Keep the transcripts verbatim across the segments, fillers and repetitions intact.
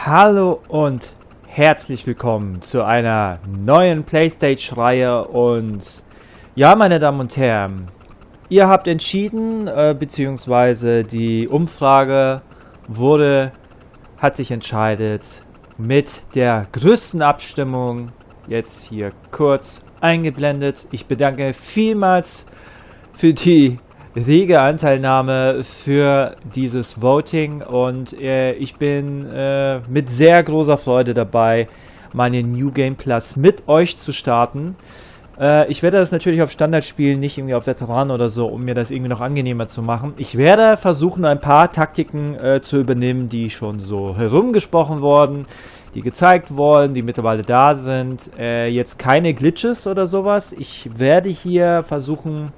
Hallo und herzlich willkommen zu einer neuen Playstage-Reihe. Und ja, meine Damen und Herren, ihr habt entschieden, äh, beziehungsweise die Umfrage wurde, hat sich entscheidet mit der größten Abstimmung, jetzt hier kurz eingeblendet. Ich bedanke vielmals für die rege Anteilnahme für dieses Voting und äh, ich bin äh, mit sehr großer Freude dabei, meine New Game Plus mit euch zu starten. Äh, ich werde das natürlich auf Standard spielen, nicht irgendwie auf Veteran oder so, um mir das irgendwie noch angenehmer zu machen. Ich werde versuchen, ein paar Taktiken äh, zu übernehmen, die schon so herumgesprochen wurden, die gezeigt wurden, die mittlerweile da sind. Äh, jetzt keine Glitches oder sowas. Ich werde hier versuchen,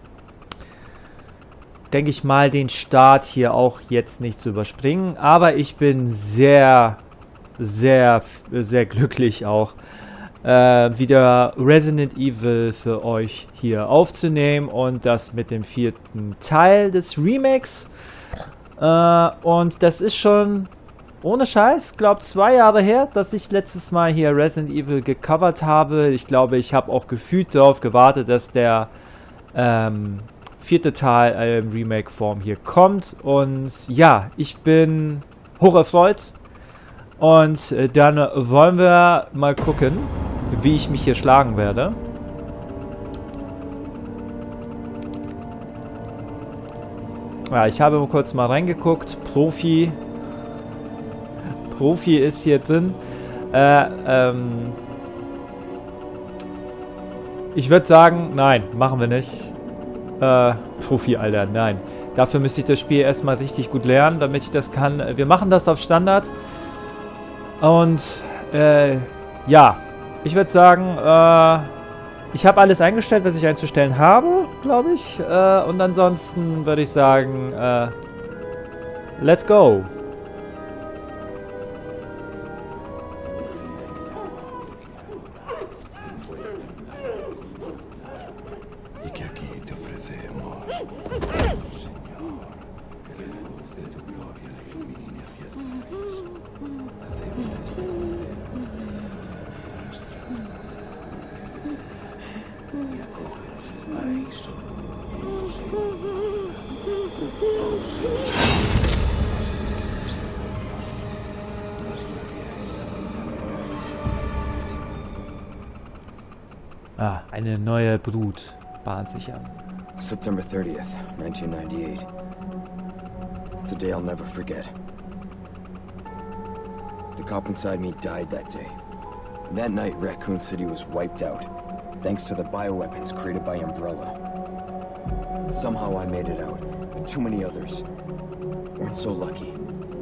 denke ich mal, den Start hier auch jetzt nicht zu überspringen. Aber ich bin sehr, sehr, sehr glücklich auch, äh, wieder Resident Evil für euch hier aufzunehmen. Und das mit dem vierten Teil des Remakes. Äh, und das ist schon, ohne Scheiß, glaube zwei Jahre her, dass ich letztes Mal hier Resident Evil gecovert habe. Ich glaube, ich habe auch gefühlt darauf gewartet, dass der ähm, vierte Teil äh, in Remake-Form hier kommt. Und ja, ich bin hoch erfreut. Und äh, dann wollen wir mal gucken, wie ich mich hier schlagen werde. Ja, ich habe kurz mal reingeguckt. Profi. Profi ist hier drin. Äh, ähm. Ich würde sagen, nein, machen wir nicht. Äh, Profi, Alter, nein. Dafür müsste ich das Spiel erstmal richtig gut lernen, damit ich das kann. Wir machen das auf Standard. Und, äh, ja. Ich würde sagen, äh, ich habe alles eingestellt, was ich einzustellen habe, glaube ich. Äh, und ansonsten würde ich sagen, äh, let's go. Ah, eine neue Brut bahnt sich an. September thirtieth, nineteen ninety-eight. It's a day I'll never forget. The cop inside me died that day. That night, Raccoon City was wiped out, thanks to the bioweapons created by Umbrella. Somehow I made it out, but too many others weren't so lucky.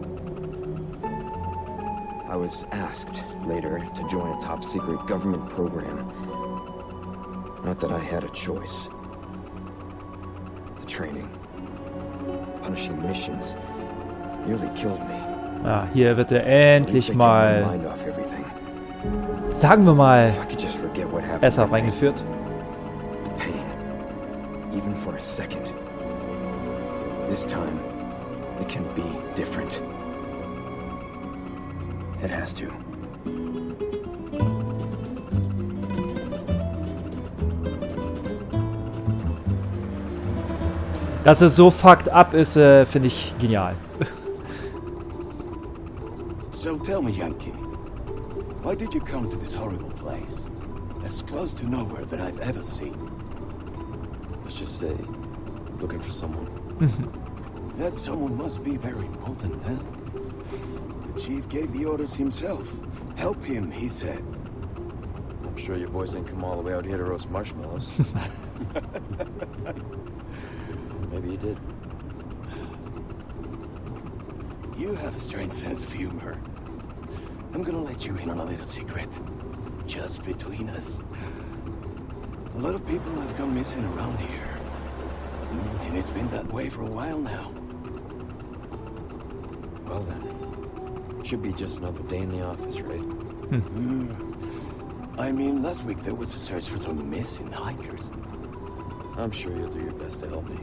I was asked later to join a top-secret government program. Not that I had a choice. The training, punishing missions, nearly killed me. Ah, hier wird er endlich mal, sagen wir mal, besser reingeführt. The pain, even for a second. This time, it can be different. It has to. Dass es so fucked up ist, äh, finde ich genial. So tell me, Yankee, why did you come to this horrible place? As close to nowhere that I've ever seen. Let's just say, looking for someone. That someone must be very important, huh? The chief gave the orders himself. Help him, he said. I'm sure your boys didn't come all the way out here to roast marshmallows. Maybe you did. You have a strange sense of humor. I'm gonna let you in on a little secret. Just between us. A lot of people have gone missing around here. And it's been that way for a while now. Well then, it should be just another day in the office, right? Mm. I mean, last week there was a search for some missing hikers. I'm sure you'll do your best to help me.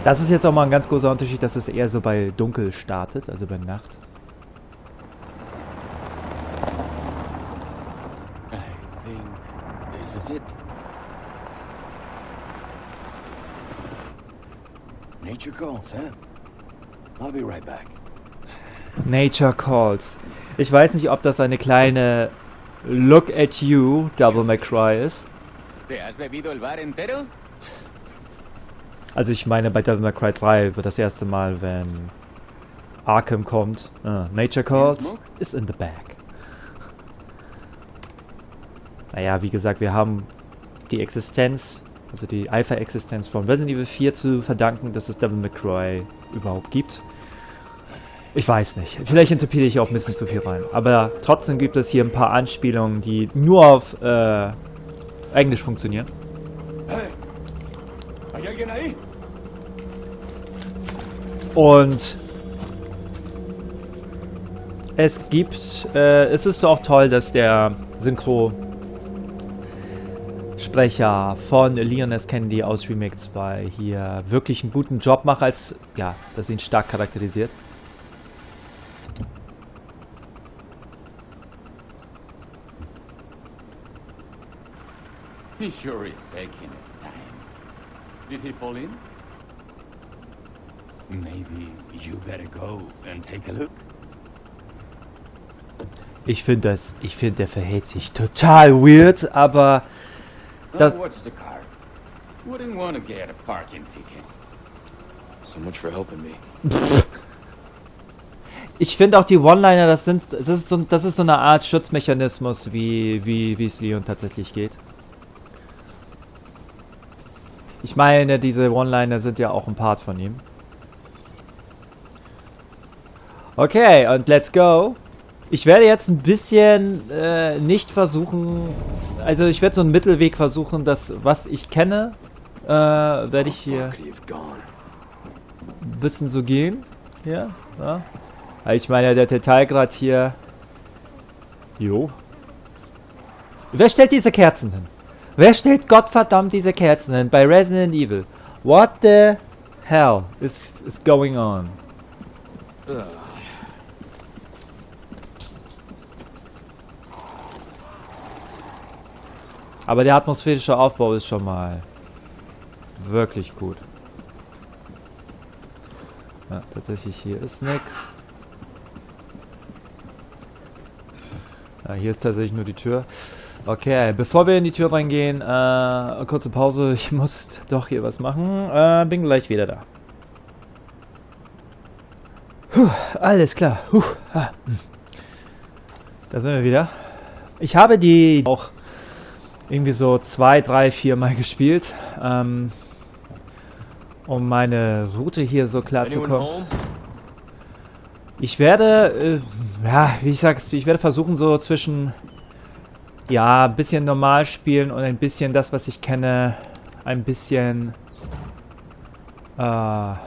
Das ist jetzt auch mal ein ganz großer Unterschied, dass es eher so bei Dunkel startet, also bei Nacht. I think this is it. Nature calls, huh? I'll be right back. Nature Calls. Ich weiß nicht, ob das eine kleine Look at You Devil May Cry ist. ¿Te has bebido el bar entero? Also ich meine, bei Devil May Cry drei wird das erste Mal, wenn Arkham kommt, uh, Nature Calls is in the bag. Naja, wie gesagt, wir haben die Existenz, also die Alpha-Existenz von Resident Evil vier zu verdanken, dass es Devil May Cry überhaupt gibt. Ich weiß nicht. Vielleicht interpretiere ich auch ein bisschen zu viel rein. Aber trotzdem gibt es hier ein paar Anspielungen, die nur auf äh, Englisch funktionieren. Hey, ¿hay alguien ahí? Und es gibt, äh, es ist auch toll, dass der Synchrosprecher von Leon S. Kennedy aus Remake zwei hier wirklich einen guten Job macht, als, ja, das ihn stark charakterisiert. He sure is taking his time. Did he fall in? Maybe you better go and take a look. Ich finde das, ich finde, der verhält sich total weird, aber das... Don't watch the car. Wouldn't want to get a parking ticket. So much for helping me. Ich finde auch die One-Liner, das sind, das ist so, das ist so eine Art Schutzmechanismus, wie, wie, wie es Leon tatsächlich geht. Ich meine, diese One-Liner sind ja auch ein Part von ihm. Okay, und let's go. Ich werde jetzt ein bisschen äh, nicht versuchen, also ich werde so einen Mittelweg versuchen, das, was ich kenne, äh, werde ich hier ein bisschen so gehen. Hier, ja. Ich meine, der Detailgrad hier. Jo. Wer stellt diese Kerzen hin? Wer stellt Gottverdammt diese Kerzen hin bei Resident Evil? What the hell is, is going on? Ugh. Aber der atmosphärische Aufbau ist schon mal wirklich gut. Ja, tatsächlich hier ist nichts. Ja, hier ist tatsächlich nur die Tür. Okay, bevor wir in die Tür reingehen, äh, kurze Pause. Ich muss doch hier was machen. Äh, bin gleich wieder da. Puh, alles klar. Puh, ah. Da sind wir wieder. Ich habe die auch irgendwie so zwei, drei, vier Mal gespielt, ähm, um meine Route hier so klar zu kommen. Ich werde, äh, ja, wie ich sag's, ich werde versuchen so zwischen, ja, ein bisschen normal spielen und ein bisschen das, was ich kenne, ein bisschen, äh,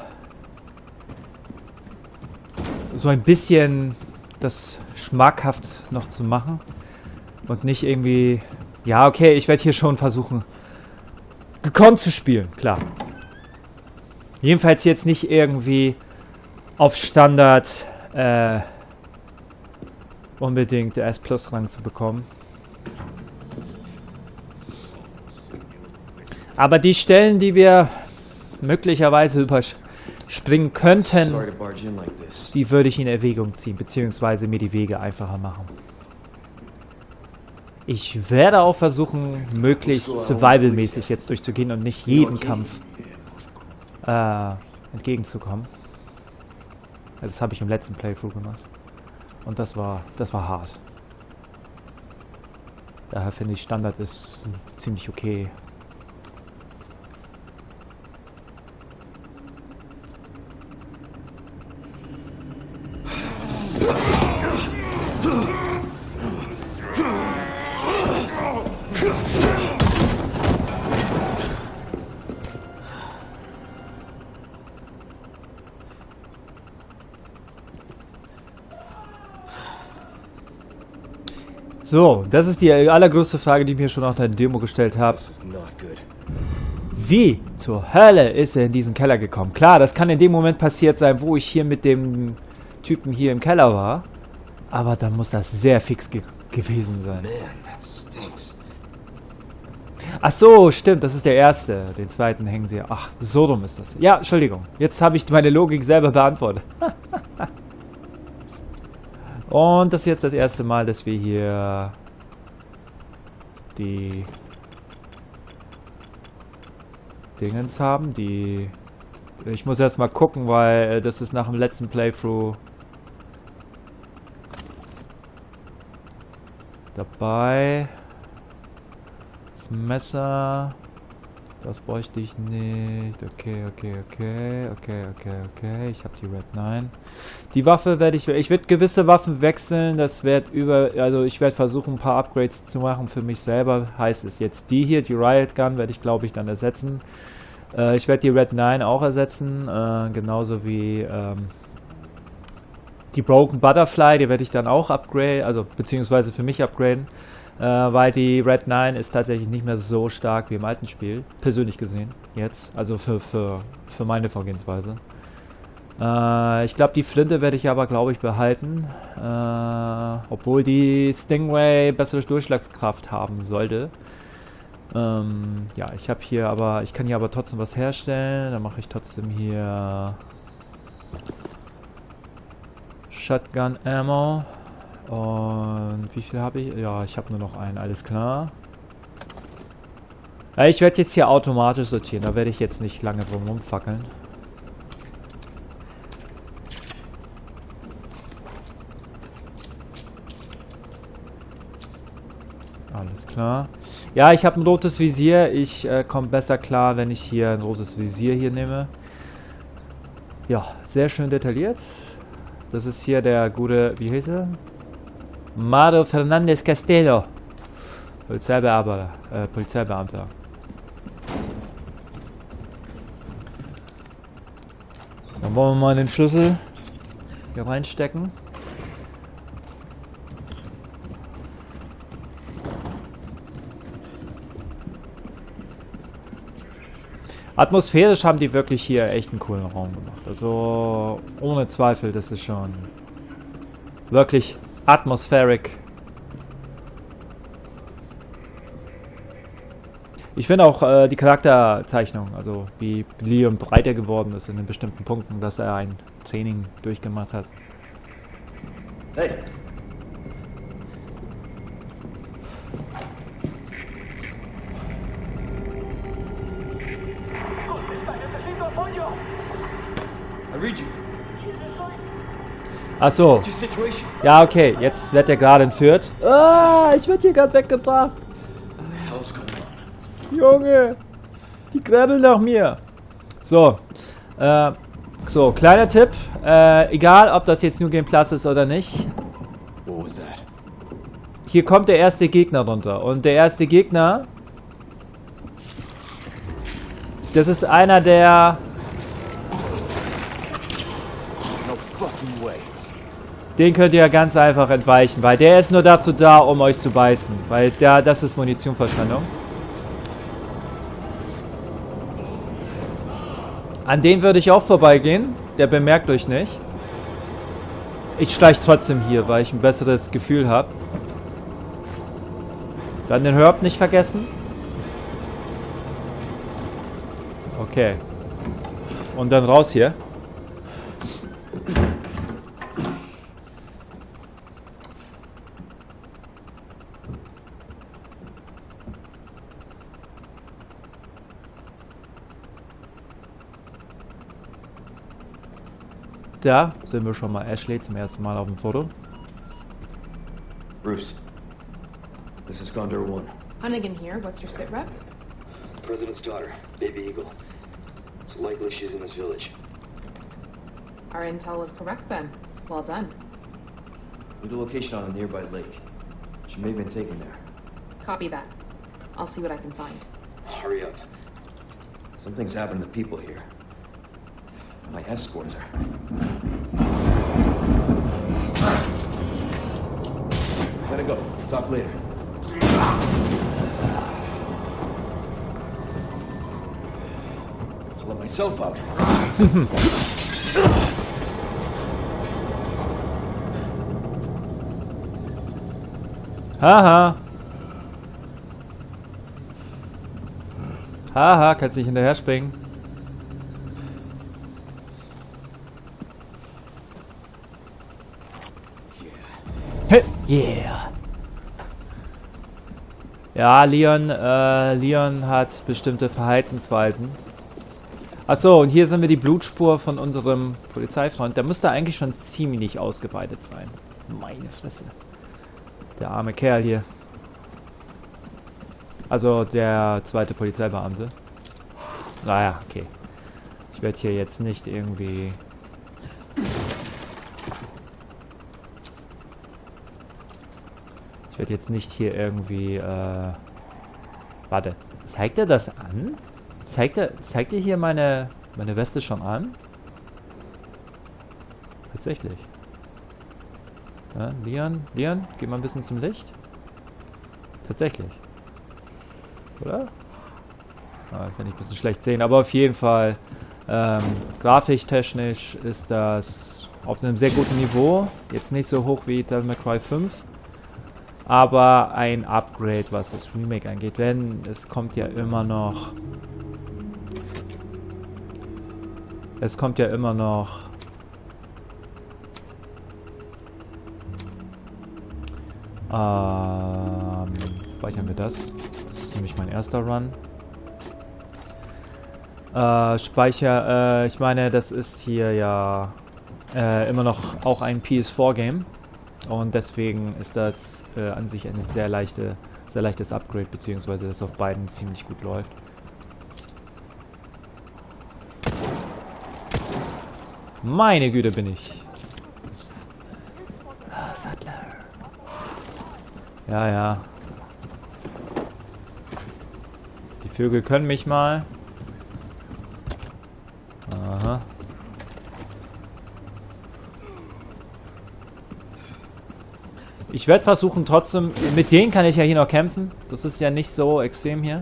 so ein bisschen das schmackhaft noch zu machen und nicht irgendwie... Ja, okay, ich werde hier schon versuchen, gekonnt zu spielen, klar. Jedenfalls jetzt nicht irgendwie auf Standard äh, unbedingt der S-Plus-Rang zu bekommen. Aber die Stellen, die wir möglicherweise überspringen könnten, die würde ich in Erwägung ziehen, beziehungsweise mir die Wege einfacher machen. Ich werde auch versuchen, möglichst survival-mäßig jetzt durchzugehen und nicht jeden Kampf äh, entgegenzukommen. Das habe ich im letzten Playthrough gemacht. Und das war, das war hart. Daher finde ich, Standard ist ziemlich okay. So, das ist die allergrößte Frage, die ich mir schon nach der Demo gestellt habe. Wie zur Hölle ist er in diesen Keller gekommen? Klar, das kann in dem Moment passiert sein, wo ich hier mit dem Typen hier im Keller war. Aber dann muss das sehr fix ge gewesen sein. Man, that stinks. Ach so, stimmt, das ist der erste. Den zweiten hängen sie. Ach, so dumm ist das. Ja, Entschuldigung. Jetzt habe ich meine Logik selber beantwortet. Und das ist jetzt das erste Mal, dass wir hier die Dingens haben. Die. Ich muss erst mal gucken, weil das ist nach dem letzten Playthrough dabei. Das Messer. Das bräuchte ich nicht. Okay, okay, okay, okay, okay, okay. Ich habe die Red neun. Die Waffe werde ich... Ich werde gewisse Waffen wechseln. Das wird über... Also ich werde versuchen, ein paar Upgrades zu machen für mich selber. Heißt es jetzt die hier, die Riot Gun, werde ich, glaube ich, dann ersetzen. Äh, ich werde die Red neun auch ersetzen. Äh, genauso wie... Ähm, die Broken Butterfly, die werde ich dann auch upgraden. Also beziehungsweise für mich upgraden. Äh, weil die Red neun ist tatsächlich nicht mehr so stark wie im alten Spiel. Persönlich gesehen. Jetzt. Also für, für, für meine Vorgehensweise. Äh, ich glaube, die Flinte werde ich aber, glaube ich, behalten. Äh, obwohl die Stingray bessere Durchschlagskraft haben sollte. Ähm, ja, ich habe hier aber... Ich kann hier aber trotzdem was herstellen. Dann mache ich trotzdem hier... Shotgun Ammo. Und wie viel habe ich? Ja, ich habe nur noch einen, alles klar. Ja, ich werde jetzt hier automatisch sortieren, da werde ich jetzt nicht lange drum rumfackeln. Alles klar. Ja, ich habe ein rotes Visier. Ich äh, komme besser klar, wenn ich hier ein rotes Visier hier nehme. Ja, sehr schön detailliert. Das ist hier der gute, wie heißt er? Mario Fernandez Castello. Polizeibeamter. Äh, Polizeibeamter. Dann wollen wir mal den Schlüssel hier reinstecken. Atmosphärisch haben die wirklich hier echt einen coolen Raum gemacht. Also ohne Zweifel, das ist schon wirklich atmospheric. Ich finde auch äh, die Charakterzeichnung, also wie Liam breiter geworden ist in den bestimmten Punkten, dass er ein Training durchgemacht hat. Hey! I read you. Ach so. What's your situation? Ja, okay. Jetzt wird er gerade entführt. Ah, ich werde hier gerade weggebracht. What the hell's going on? Junge. Die grabbeln nach mir. So. Äh, so, kleiner Tipp. Äh, egal, ob das jetzt New Game Plus ist oder nicht. What was that? Hier kommt der erste Gegner runter. Und der erste Gegner... Das ist einer der... No fucking way. Den könnt ihr ja ganz einfach entweichen, weil der ist nur dazu da, um euch zu beißen. Weil der, das ist Munitionverschwendung. An den würde ich auch vorbeigehen. Der bemerkt euch nicht. Ich schleiche trotzdem hier, weil ich ein besseres Gefühl habe. Dann den Herb nicht vergessen. Okay. Und dann raus hier. Da sind wir schon mal. Ashley zum ersten Mal auf dem Foto. Bruce, this is Gondor One. Hunnigan here. What's your sit rep? President's daughter, Baby Eagle. It's likely she's in this village. Our intel was correct then. Well done. Need a location on a nearby lake. She may have been taken there. Copy that. I'll see what I can find. Hurry up. Something's happened to the people here. My escorts are. Gotta go. Talk later. myself out. Haha. Haha, kannst nicht hinterher springen. Hey, yeah. Ja, Leon, äh, Leon hat bestimmte Verhaltensweisen. Achso, und hier sind wir die Blutspur von unserem Polizeifreund. Der müsste eigentlich schon ziemlich ausgeweitet sein. Meine Fresse. Der arme Kerl hier. Also der zweite Polizeibeamte. Naja, okay. Ich werde hier jetzt nicht irgendwie... Ich werde jetzt nicht hier irgendwie... Äh Warte. Zeigt er das an? Zeigt er, zeigt er hier meine, meine Weste schon an? Tatsächlich. Ja, Leon, Leon, geh mal ein bisschen zum Licht. Tatsächlich. Oder? Ah, kann ich ein bisschen schlecht sehen, aber auf jeden Fall ähm, grafiktechnisch ist das auf einem sehr guten Niveau. Jetzt nicht so hoch wie Devil May Cry fünf, aber ein Upgrade, was das Remake angeht, denn es kommt ja immer noch es kommt ja immer noch ähm, speichern wir das. Das ist nämlich mein erster Run. Äh, Speicher, äh, ich meine, das ist hier ja äh, immer noch auch ein P S vier Game. Und deswegen ist das äh, an sich ein sehr leichte, sehr leichtes Upgrade, beziehungsweise das auf beiden ziemlich gut läuft. Meine Güte bin ich. Ah, Sattler. Ja, ja. Die Vögel können mich mal. Aha. Ich werde versuchen trotzdem, mit denen kann ich ja hier noch kämpfen. Das ist ja nicht so extrem hier.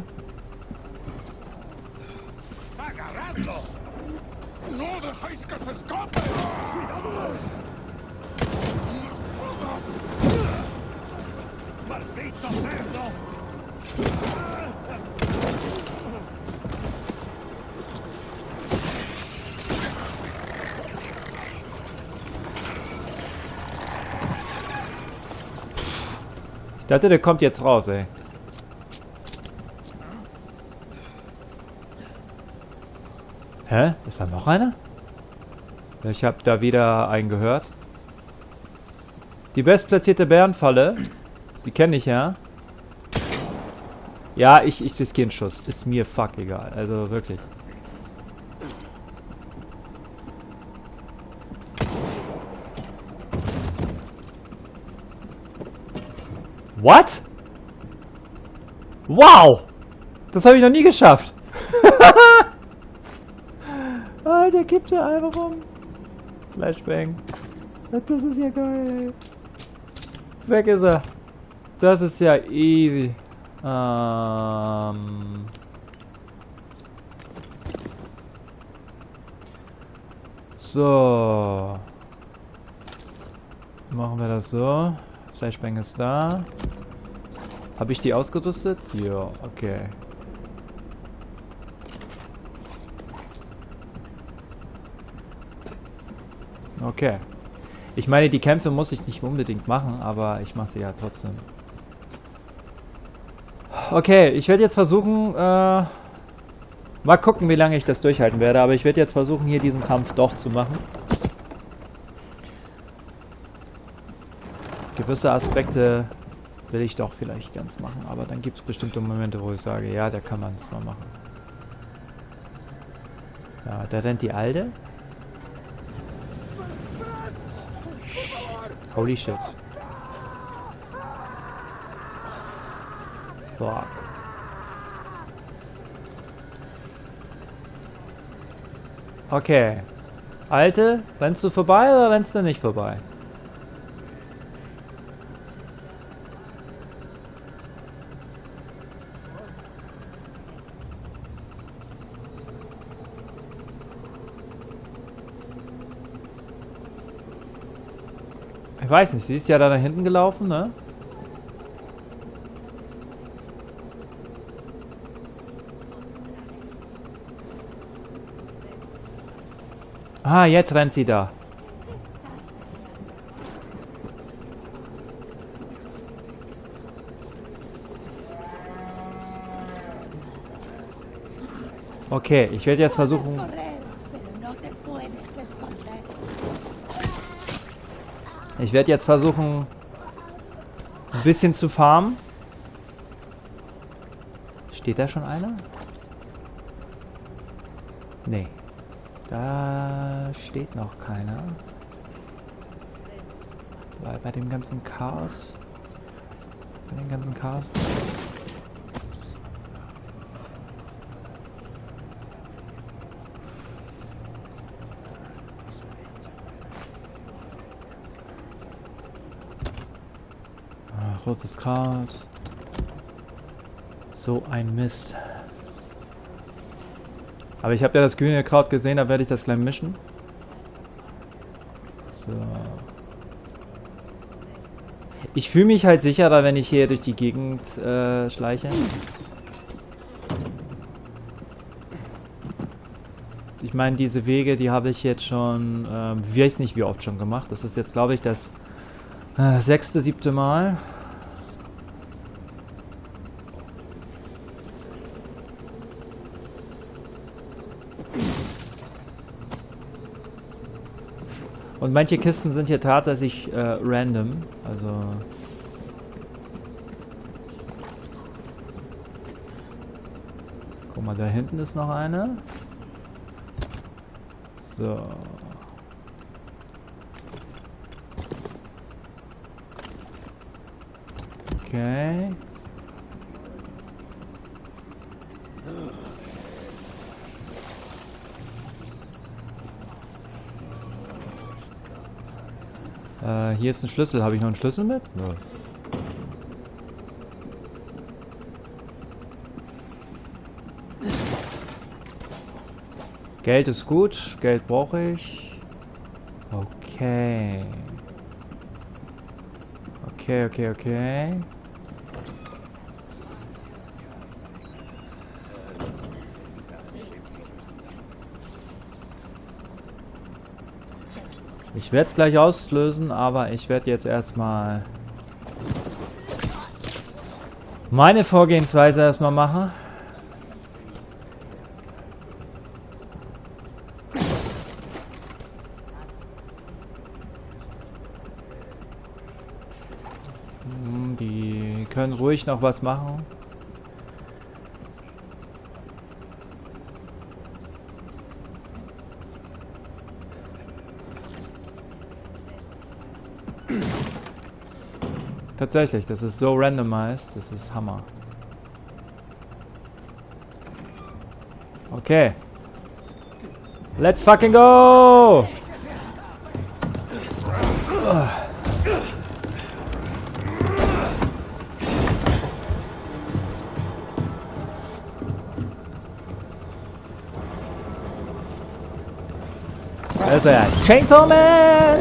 Ich dachte, der kommt jetzt raus, ey. Hä? Ist da noch einer? Ich habe da wieder einen gehört. Die bestplatzierte Bärenfalle. Die kenne ich ja. Ja, ich, ich riskiere einen Schuss. Ist mir fuck egal. Also wirklich. What? Wow! Das habe ich noch nie geschafft. Alter, kippt er einfach um. Flashbang. Das ist ja geil, ey. Weg ist er. Das ist ja easy. Ähm... So. Machen wir das so. Flashbang ist da. Habe ich die ausgerüstet? Ja, okay. Okay. Ich meine, die Kämpfe muss ich nicht unbedingt machen, aber ich mache sie ja trotzdem. Okay, ich werde jetzt versuchen, äh, mal gucken, wie lange ich das durchhalten werde, aber ich werde jetzt versuchen, hier diesen Kampf doch zu machen. Gewisse Aspekte will ich doch vielleicht ganz machen, aber dann gibt es bestimmte Momente, wo ich sage, ja, da kann man es mal machen. Ja, da rennt die Alte. Holy shit. Fuck. Okay. Alte, rennst du vorbei oder rennst du nicht vorbei? Ich weiß nicht, sie ist ja da nach hinten gelaufen, ne? Ah, jetzt rennt sie da. Okay, ich werde jetzt versuchen... Ich werde jetzt versuchen, ein bisschen zu farmen. Steht da schon einer? Nee. Da steht noch keiner. Weil bei dem ganzen Chaos... Bei dem ganzen Chaos... Kurzes Kraut. So ein Mist. Aber ich habe ja das grüne Kraut gesehen, da werde ich das gleich mischen. So. Ich fühle mich halt sicherer, wenn ich hier durch die Gegend äh, schleiche. Ich meine, diese Wege, die habe ich jetzt schon, äh, weiß nicht wie oft schon gemacht. Das ist jetzt, glaube ich, das äh, sechste, siebte Mal. Und manche Kisten sind hier tatsächlich äh, random, also... Guck mal, da hinten ist noch eine. So. Okay. Äh, hier ist ein Schlüssel. Habe ich noch einen Schlüssel mit? Ja. Geld ist gut. Geld brauche ich. Okay. Okay, okay, okay. Ich werde es gleich auslösen, aber ich werde jetzt erstmal meine Vorgehensweise erstmal machen. Die können ruhig noch was machen. Tatsächlich, das ist so randomized, das ist Hammer. Okay. Let's fucking go! Da ist er. Chainsaw Man!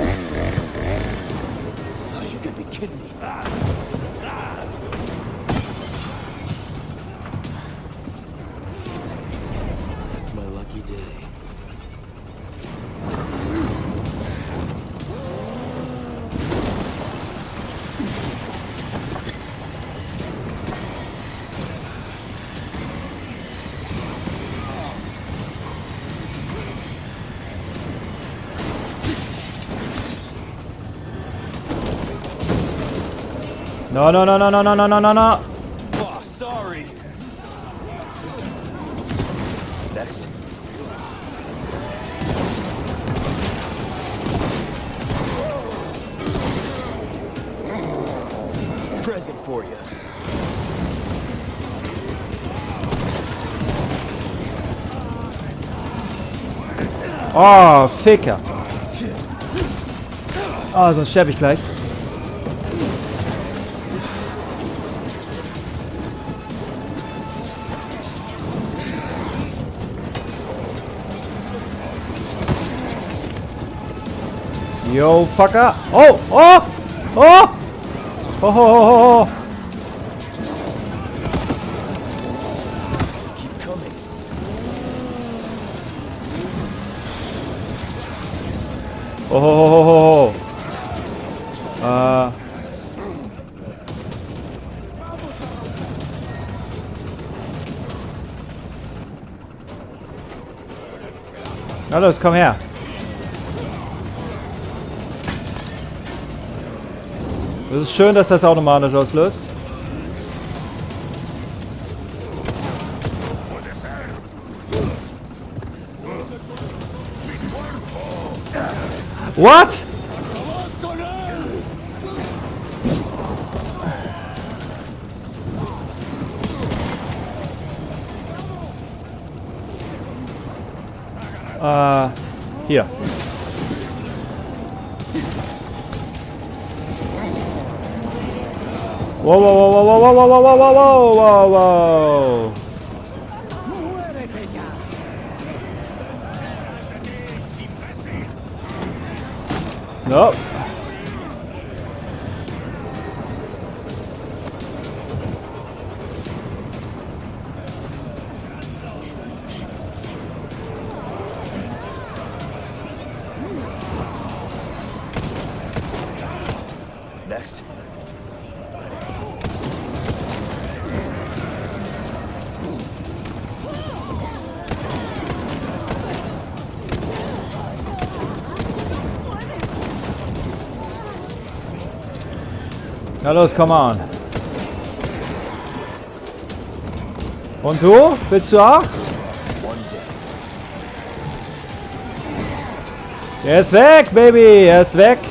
No, no, no, no, no, no, no, no, no, no. Oh, sorry. Next. Present for you. Oh, Ficker. Oh, sonst sterbe ich gleich. Yo, Fucker. Oh, oh! Oh! Ho, ho, ho, ho. Keep coming. Oh, ho, ho, ho, ho. Äh. Na los, komm her. Es ist schön, dass das automatisch auslöst. What? Äh, hier. Wow, wow, wow, wow, wow, wow, wow, wow, wow, wow, wow. No. Next. Na los, come on. Und du? Willst du auch? Er ist weg, Baby. Er ist weg.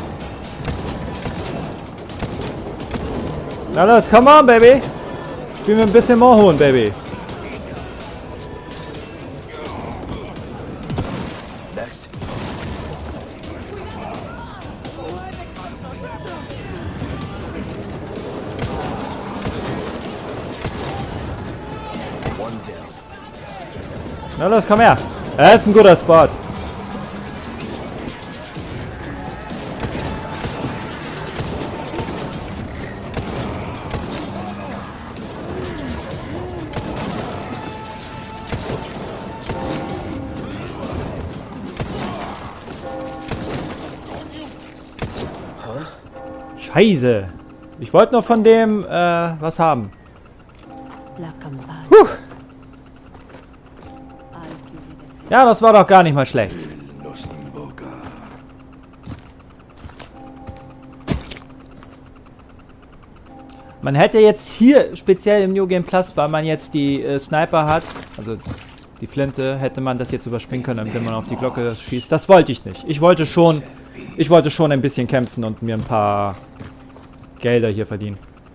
Na los, come on, Baby. Spielen wir ein bisschen Moorhuhn, Baby. Next. One down. Na los, komm her. Er ist ein guter Spot. Scheiße. Ich wollte nur von dem, äh, was haben. Puh. Ja, das war doch gar nicht mal schlecht. Man hätte jetzt hier, speziell im New Game Plus, weil man jetzt die äh, Sniper hat, also die Flinte, hätte man das jetzt überspringen können, damit man auf die Glocke schießt. Das wollte ich nicht. Ich wollte schon, ich wollte schon ein bisschen kämpfen und mir ein paar Gelder hier verdienen.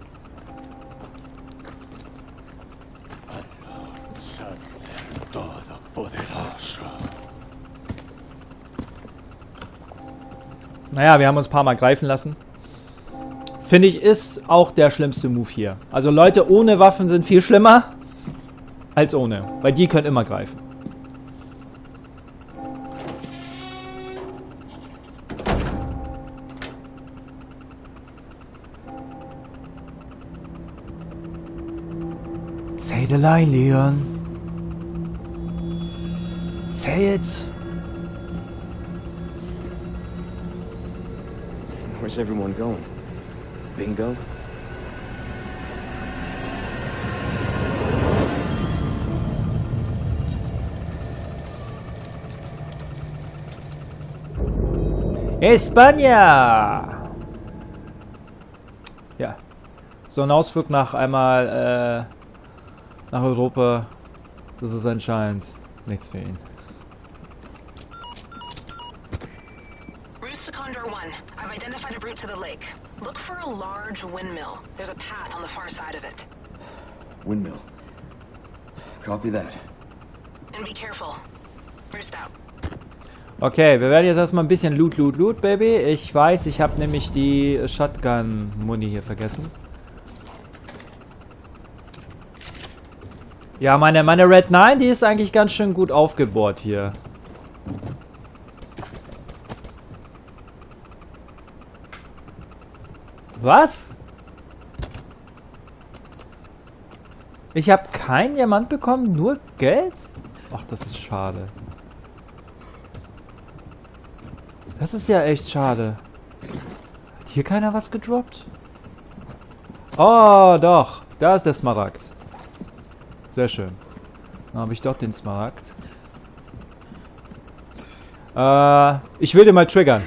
Naja, wir haben uns ein paar Mal greifen lassen. Finde ich, ist auch der schlimmste Move hier. Also Leute ohne Waffen sind viel schlimmer als ohne, weil die können immer greifen. Say the line, Leon. Say it. Where's everyone going? Bingo? España! Ja. So ein Ausflug nach einmal äh, nach Europa, das ist anscheinend nichts für ihn. Roost to Condor One. I've identified a route to the lake. Look for a large windmill. There's a path on the far side of it. Windmill. Copy that. And be careful. Roost out. Okay, wir werden jetzt erstmal ein bisschen Loot, Loot, Loot, Baby. Ich weiß, ich habe nämlich die Shotgun-Muni hier vergessen. Ja, meine, meine Red neun, die ist eigentlich ganz schön gut aufgebohrt hier. Was? Ich habe keinen Diamant bekommen, nur Geld? Ach, das ist schade. Das ist ja echt schade. Hat hier keiner was gedroppt? Oh, doch. Da ist der Smaragd. Sehr schön. Dann habe ich doch den Smaragd. Äh, ich will den mal triggern.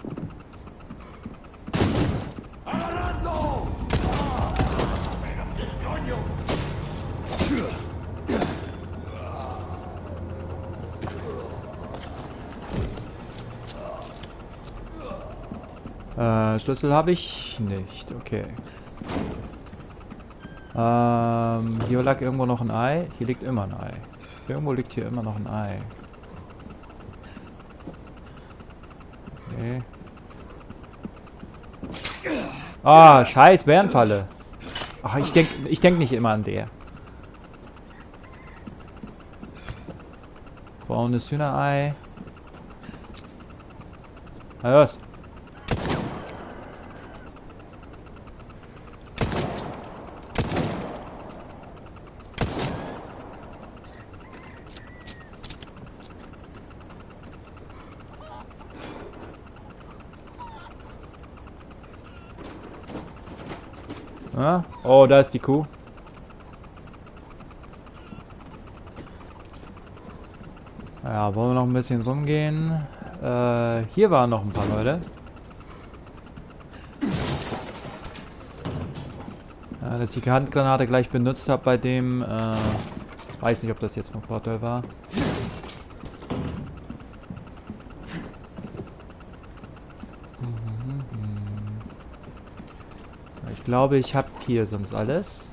Äh, Schlüssel habe ich nicht. Okay. Ähm, hier lag irgendwo noch ein Ei. Hier liegt immer ein Ei. Irgendwo liegt hier immer noch ein Ei. Okay. Ah, scheiß Bärenfalle. Ach, ich denk, ich denk nicht immer an der. Braunes Hühnerei. Na los. Ah, oh, da ist die Kuh. Ja, wollen wir noch ein bisschen rumgehen? Äh, hier waren noch ein paar Leute. Ja, dass ich die Handgranate gleich benutzt habe bei dem, äh, weiß nicht, ob das jetzt von Vorteil war. Ich glaube, ich habe hier sonst alles.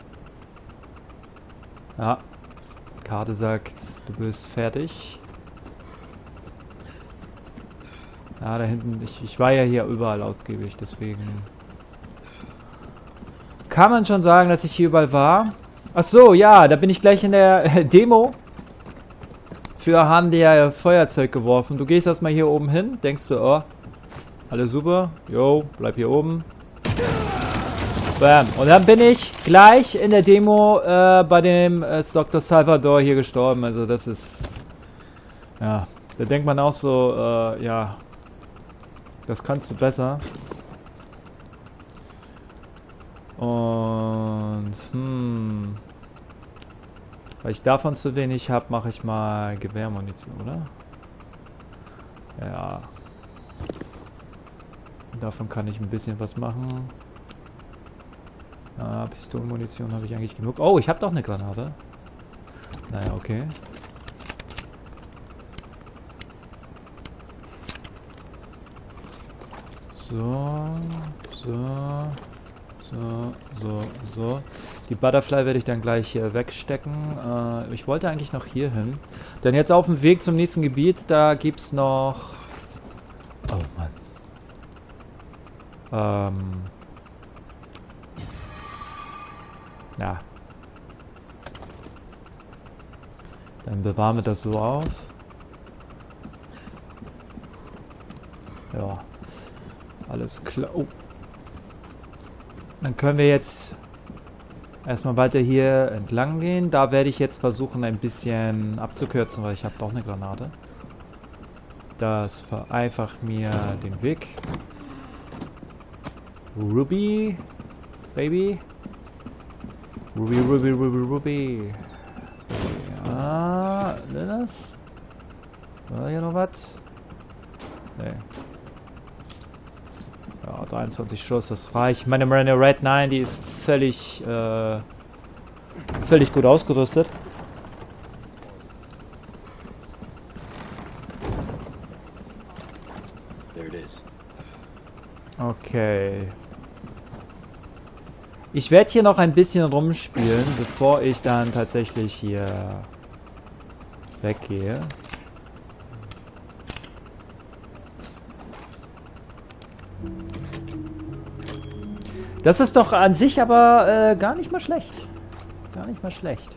Ja. Karte sagt, du bist fertig. Ja, da hinten. Ich, ich war ja hier überall ausgiebig, deswegen kann man schon sagen, dass ich hier überall war. Ach so, ja, da bin ich gleich in der Demo. Für haben die ja Feuerzeug geworfen. Du gehst erstmal hier oben hin, denkst du, oh, alles super. Jo, bleib hier oben. Bam. Und dann bin ich gleich in der Demo äh, bei dem äh, Doktor Salvador hier gestorben. Also das ist... Ja, da denkt man auch so, äh, ja, das kannst du besser. Und, hm... Weil ich davon zu wenig habe, mache ich mal Gewehrmunition, oder? Ja. Davon kann ich ein bisschen was machen. Ah, Pistolenmunition habe ich eigentlich genug. Oh, ich habe doch eine Granate. Naja, okay. So, so, so, so, so. Die Butterfly werde ich dann gleich hier wegstecken. Äh, ich wollte eigentlich noch hier hin. Denn jetzt auf dem Weg zum nächsten Gebiet, da gibt es noch... Oh Mann. Ähm... Ja. Dann bewahren wir das so auf. Ja. Alles klar. Oh. Dann können wir jetzt erstmal weiter hier entlang gehen. Da werde ich jetzt versuchen, ein bisschen abzukürzen, weil ich habe doch eine Granate. Das vereinfacht mir den Weg. Ruby, Baby. Ruby, Ruby, Ruby, Ruby. Ja, das? War hier noch was? Nee. Ja, dreiundzwanzig Schuss, das reicht. Meine Marine Red neun, die ist völlig, äh, völlig gut ausgerüstet. There it is. Okay. Ich werde hier noch ein bisschen rumspielen, bevor ich dann tatsächlich hier weggehe. Das ist doch an sich aber äh, gar nicht mal schlecht. Gar nicht mal schlecht.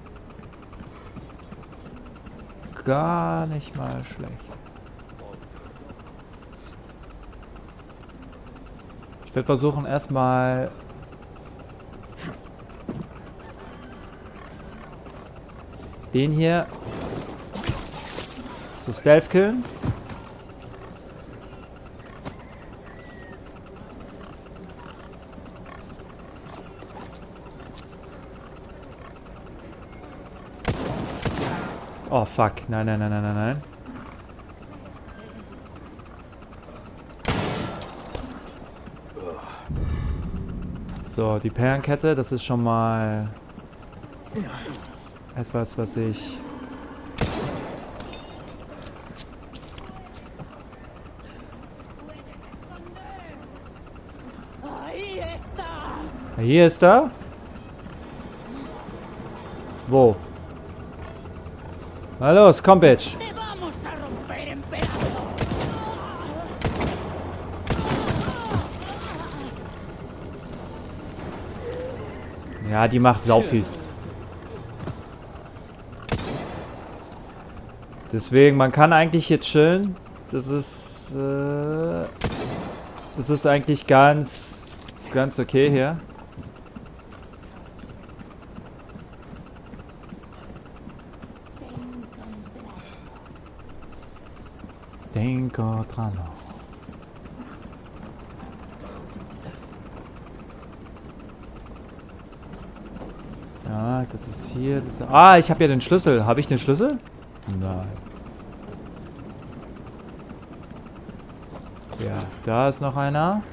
Gar nicht mal schlecht. Ich werde versuchen erstmal den hier zu stealth killen. Oh fuck, nein, nein, nein, nein, nein, nein. So, die Perlenkette, das ist schon mal etwas, was ich hier ist er. Wo? Na los, komm, Bitch. Ja, die macht sau viel. Deswegen, man kann eigentlich hier chillen. Das ist, äh, das ist eigentlich ganz, ganz okay hier. Denko dran. Ja, das ist hier. Das ist, ah, ich habe ja den Schlüssel. Habe ich den Schlüssel? Nein. Ja, da ist noch einer.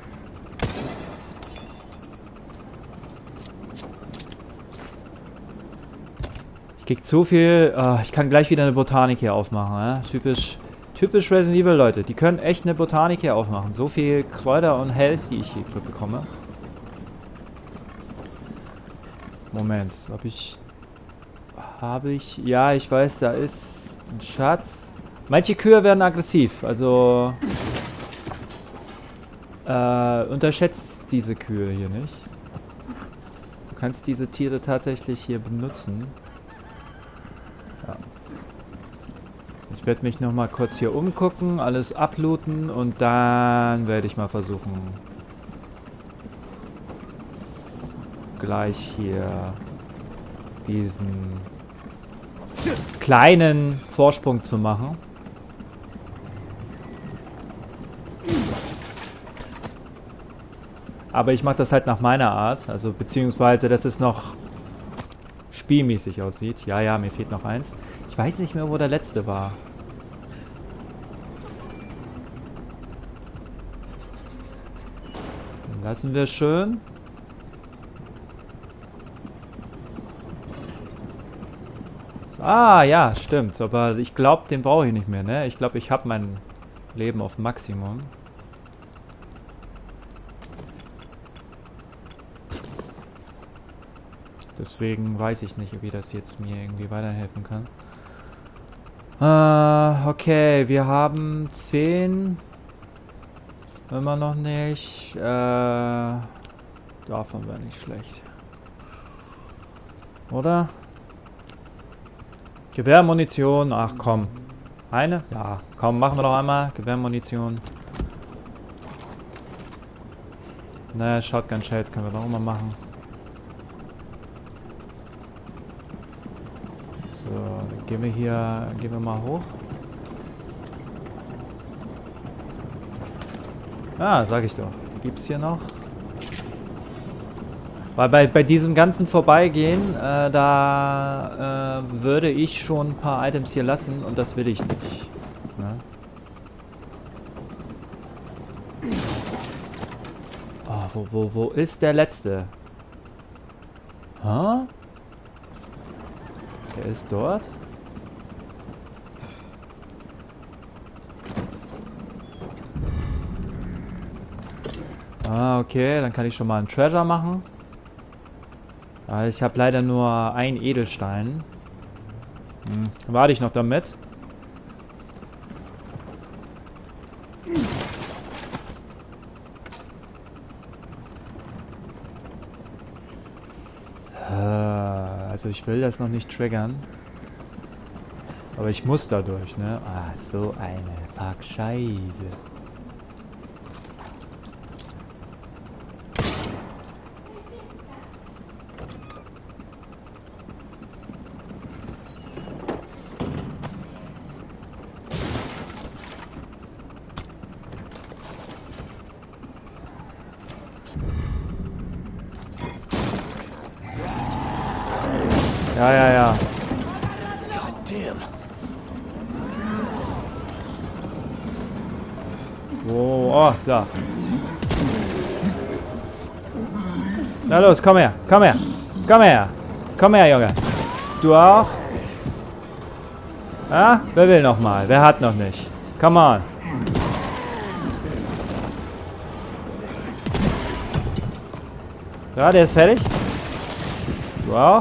Ich krieg zu viel. Oh, ich kann gleich wieder eine Botanik hier aufmachen. Ja? Typisch, typisch Resident Evil, Leute. Die können echt eine Botanik hier aufmachen. So viel Kräuter und Health, die ich hier bekomme. Moment, habe ich... Habe ich... Ja, ich weiß, da ist ein Schatz. Manche Kühe werden aggressiv, also... Äh, unterschätzt diese Kühe hier nicht. Du kannst diese Tiere tatsächlich hier benutzen. Ja. Ich werde mich nochmal kurz hier umgucken, alles ablooten und dann werde ich mal versuchen... gleich hier diesen kleinen Vorsprung zu machen. Aber ich mache das halt nach meiner Art, also beziehungsweise, dass es noch spielmäßig aussieht. Ja, ja, mir fehlt noch eins. Ich weiß nicht mehr, wo der letzte war. Den lassen wir schön. Ah, ja, stimmt. Aber ich glaube, den brauche ich nicht mehr, ne? Ich glaube, ich habe mein Leben auf Maximum. Deswegen weiß ich nicht, wie das jetzt mir irgendwie weiterhelfen kann. Äh, okay, wir haben zehn. Immer noch nicht. Äh, davon wäre nicht schlecht. Oder? Gewehrmunition, ach komm. Eine? Ja, komm, machen wir doch einmal. Gewehrmunition. Ne, Shotgun Shells können wir doch immer machen. So, dann gehen wir hier, gehen wir mal hoch. Ah, sag ich doch. Die gibt's hier noch. Weil bei, bei diesem ganzen Vorbeigehen, äh, da äh, würde ich schon ein paar Items hier lassen und das will ich nicht. Ne? Oh, wo, wo, wo ist der letzte? Hä? Der ist dort? Ah, okay, dann kann ich schon mal einen Treasure machen. Ich habe leider nur ein Edelstein. Hm, warte ich noch damit. Also ich will das noch nicht triggern. Aber ich muss dadurch, ne? Ah, so eine Fuck Scheiße. Ja, ja, ja. God damn. Oh, oh, da. Na los, komm her, komm her, komm her, komm her, Junge. Du auch? Ah, wer will noch mal? Wer hat noch nicht? Come on. Ja, der ist fertig. Du auch?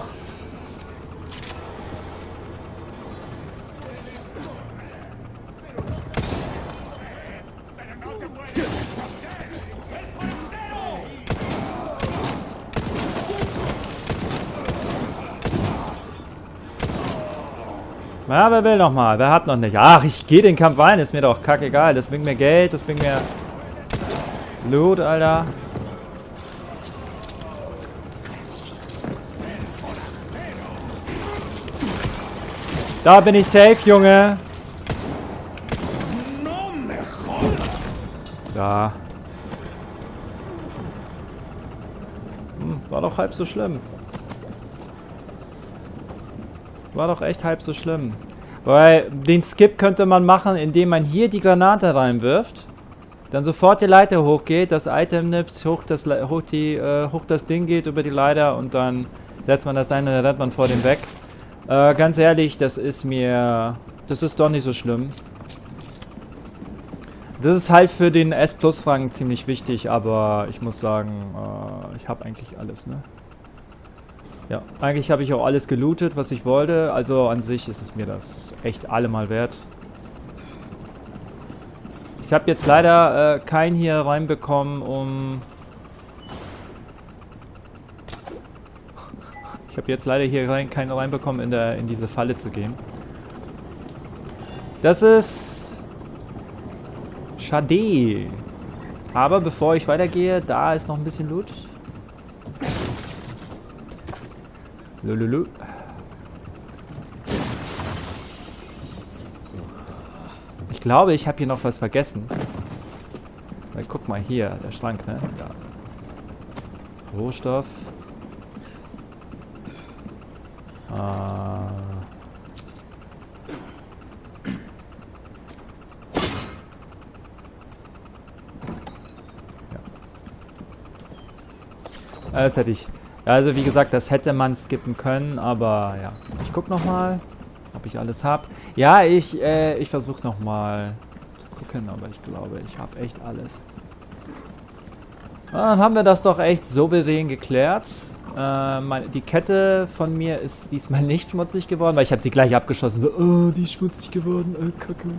Ja, wer will noch mal? Wer hat noch nicht? Ach, ich gehe den Kampf ein. Ist mir doch kackegal. Das bringt mir Geld, das bringt mir Loot, Alter. Da bin ich safe, Junge. Da. Hm, war doch halb so schlimm. War doch echt halb so schlimm. Weil den Skip könnte man machen, indem man hier die Granate reinwirft. Dann sofort die Leiter hochgeht, das Item nimmt, hoch das, hoch, die, äh, hoch das Ding geht über die Leiter und dann setzt man das ein und dann rennt man vor dem weg. Äh, ganz ehrlich, das ist mir... Das ist doch nicht so schlimm. Das ist halt für den S Plus Rang ziemlich wichtig, aber ich muss sagen, äh, ich habe eigentlich alles, ne? Ja, eigentlich habe ich auch alles gelootet, was ich wollte. Also an sich ist es mir das echt allemal wert. Ich habe jetzt leider äh, keinen hier reinbekommen, um... Ich habe jetzt leider hier rein, keinen reinbekommen, in, der, in diese Falle zu gehen. Das ist... Schade. Aber bevor ich weitergehe, da ist noch ein bisschen Loot. Lululu. Ich glaube, ich habe hier noch was vergessen. Weil, guck mal hier, der Schrank, ne? Ja. Rohstoff. Äh. Ja. Das hätte ich... Also wie gesagt, das hätte man skippen können, aber ja. Ich guck nochmal, ob ich alles habe. Ja, ich, äh, ich versuche nochmal zu gucken, aber ich glaube, ich habe echt alles. Dann haben wir das doch echt souverän geklärt. Äh, meine, die Kette von mir ist diesmal nicht schmutzig geworden, weil ich habe sie gleich abgeschossen. So, oh, die ist schmutzig geworden, oh, Kacke.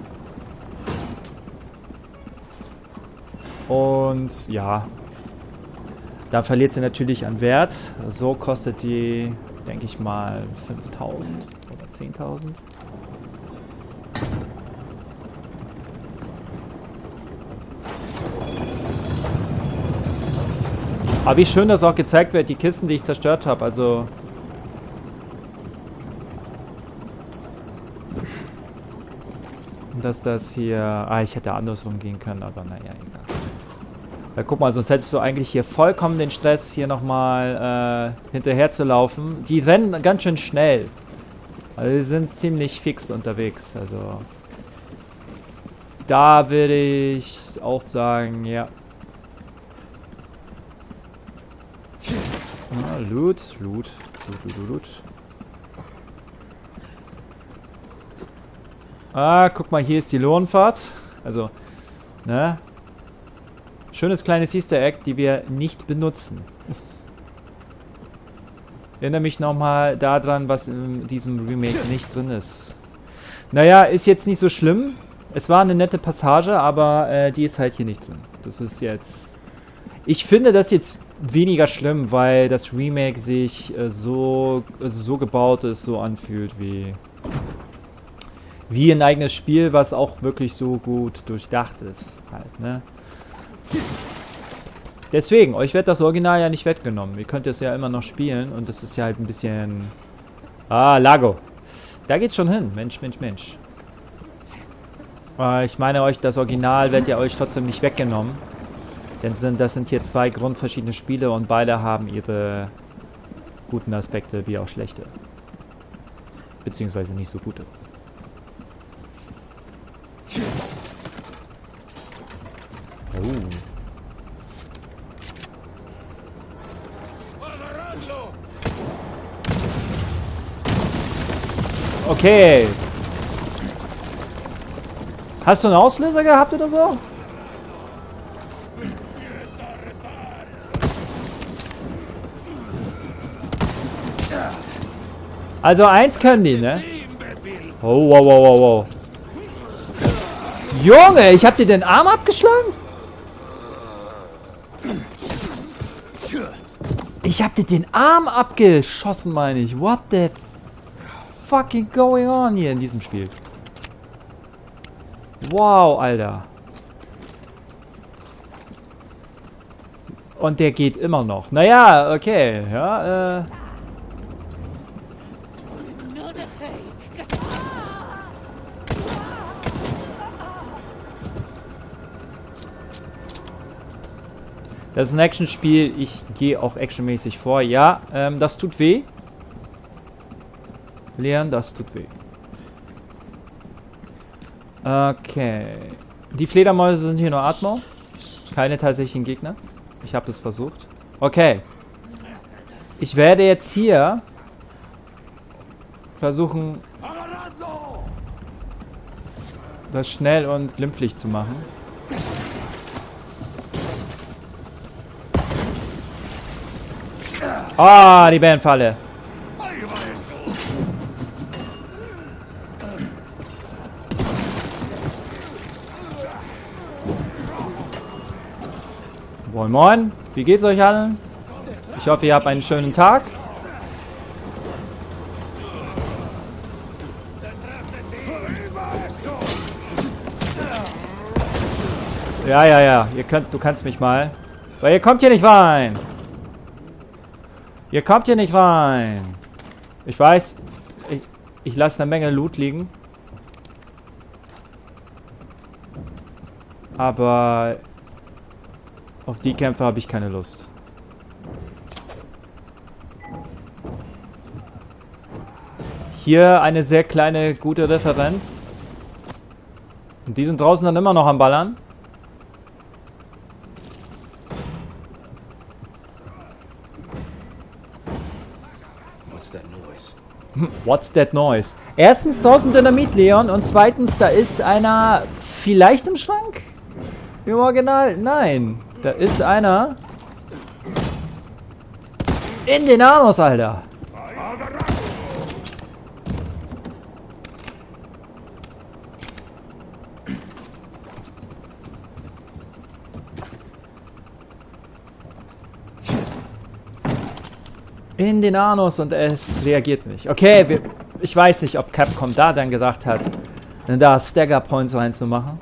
Und ja... Da verliert sie natürlich an Wert. So kostet die, denke ich mal, fünftausend oder zehntausend. Aber wie schön, dass auch gezeigt wird, die Kisten, die ich zerstört habe. Also... Dass das hier... Ah, ich hätte andersrum gehen können, aber naja, egal. Ja, guck mal, sonst hättest du eigentlich hier vollkommen den Stress, hier nochmal äh, hinterher zu laufen. Die rennen ganz schön schnell. Also die sind ziemlich fix unterwegs. Also da würde ich auch sagen, ja. Ah, Loot, Loot, Loot, Loot, Loot. Ah, guck mal, hier ist die Lohnfahrt. Also, ne? Schönes kleines Easter Egg, die wir nicht benutzen. Erinnere mich nochmal daran, was in diesem Remake nicht drin ist. Naja, ist jetzt nicht so schlimm. Es war eine nette Passage, aber äh, die ist halt hier nicht drin. Das ist jetzt... Ich finde das jetzt weniger schlimm, weil das Remake sich äh, so, also so gebaut ist, so anfühlt wie... Wie ein eigenes Spiel, was auch wirklich so gut durchdacht ist. Halt, ne? Deswegen, euch wird das Original ja nicht weggenommen. Ihr könnt es ja immer noch spielen und das ist ja halt ein bisschen... Ah, Lago. Da geht's schon hin. Mensch, Mensch, Mensch. Äh, ich meine euch, das Original wird ja euch trotzdem nicht weggenommen. Denn sind, das sind hier zwei grundverschiedene Spiele und beide haben ihre guten Aspekte wie auch schlechte. beziehungsweise nicht so gute. Oh. Okay. Hast du einen Auslöser gehabt oder so? Also eins können die, ne? Oh, wow, wow, wow, wow. Junge, ich hab dir den Arm abgeschlagen? Ich hab dir den Arm abgeschossen, meine ich. What the fucking going on hier in diesem Spiel? Wow, Alter. Und der geht immer noch. Naja, okay. Ja, äh... Das ist ein Actionspiel. Ich gehe auch actionmäßig vor. Ja, ähm, das tut weh. Leon, das tut weh. Okay. Die Fledermäuse sind hier nur Atmo. Keine tatsächlichen Gegner. Ich habe es versucht. Okay. Ich werde jetzt hier versuchen, das schnell und glimpflich zu machen. Ah, die Bandfalle. Moin Moin, wie geht's euch allen? Ich hoffe, ihr habt einen schönen Tag. Ja, ja, ja, ihr könnt, du kannst mich mal. Weil ihr kommt hier nicht rein. Ihr kommt hier nicht rein. Ich weiß, ich, ich lasse eine Menge Loot liegen. Aber auf die Kämpfe habe ich keine Lust. Hier eine sehr kleine, gute Referenz. Und die sind draußen dann immer noch am Ballern. What's that noise? What's that noise? Erstens draußen Dynamit, Leon. Und zweitens, da ist einer vielleicht im Schrank? Im Original? Nein. Da ist einer in den Anus, Alter. In den Anus und es reagiert nicht. Okay, wir, ich weiß nicht, ob Capcom da dann gedacht hat, da Stagger Points reinzumachen.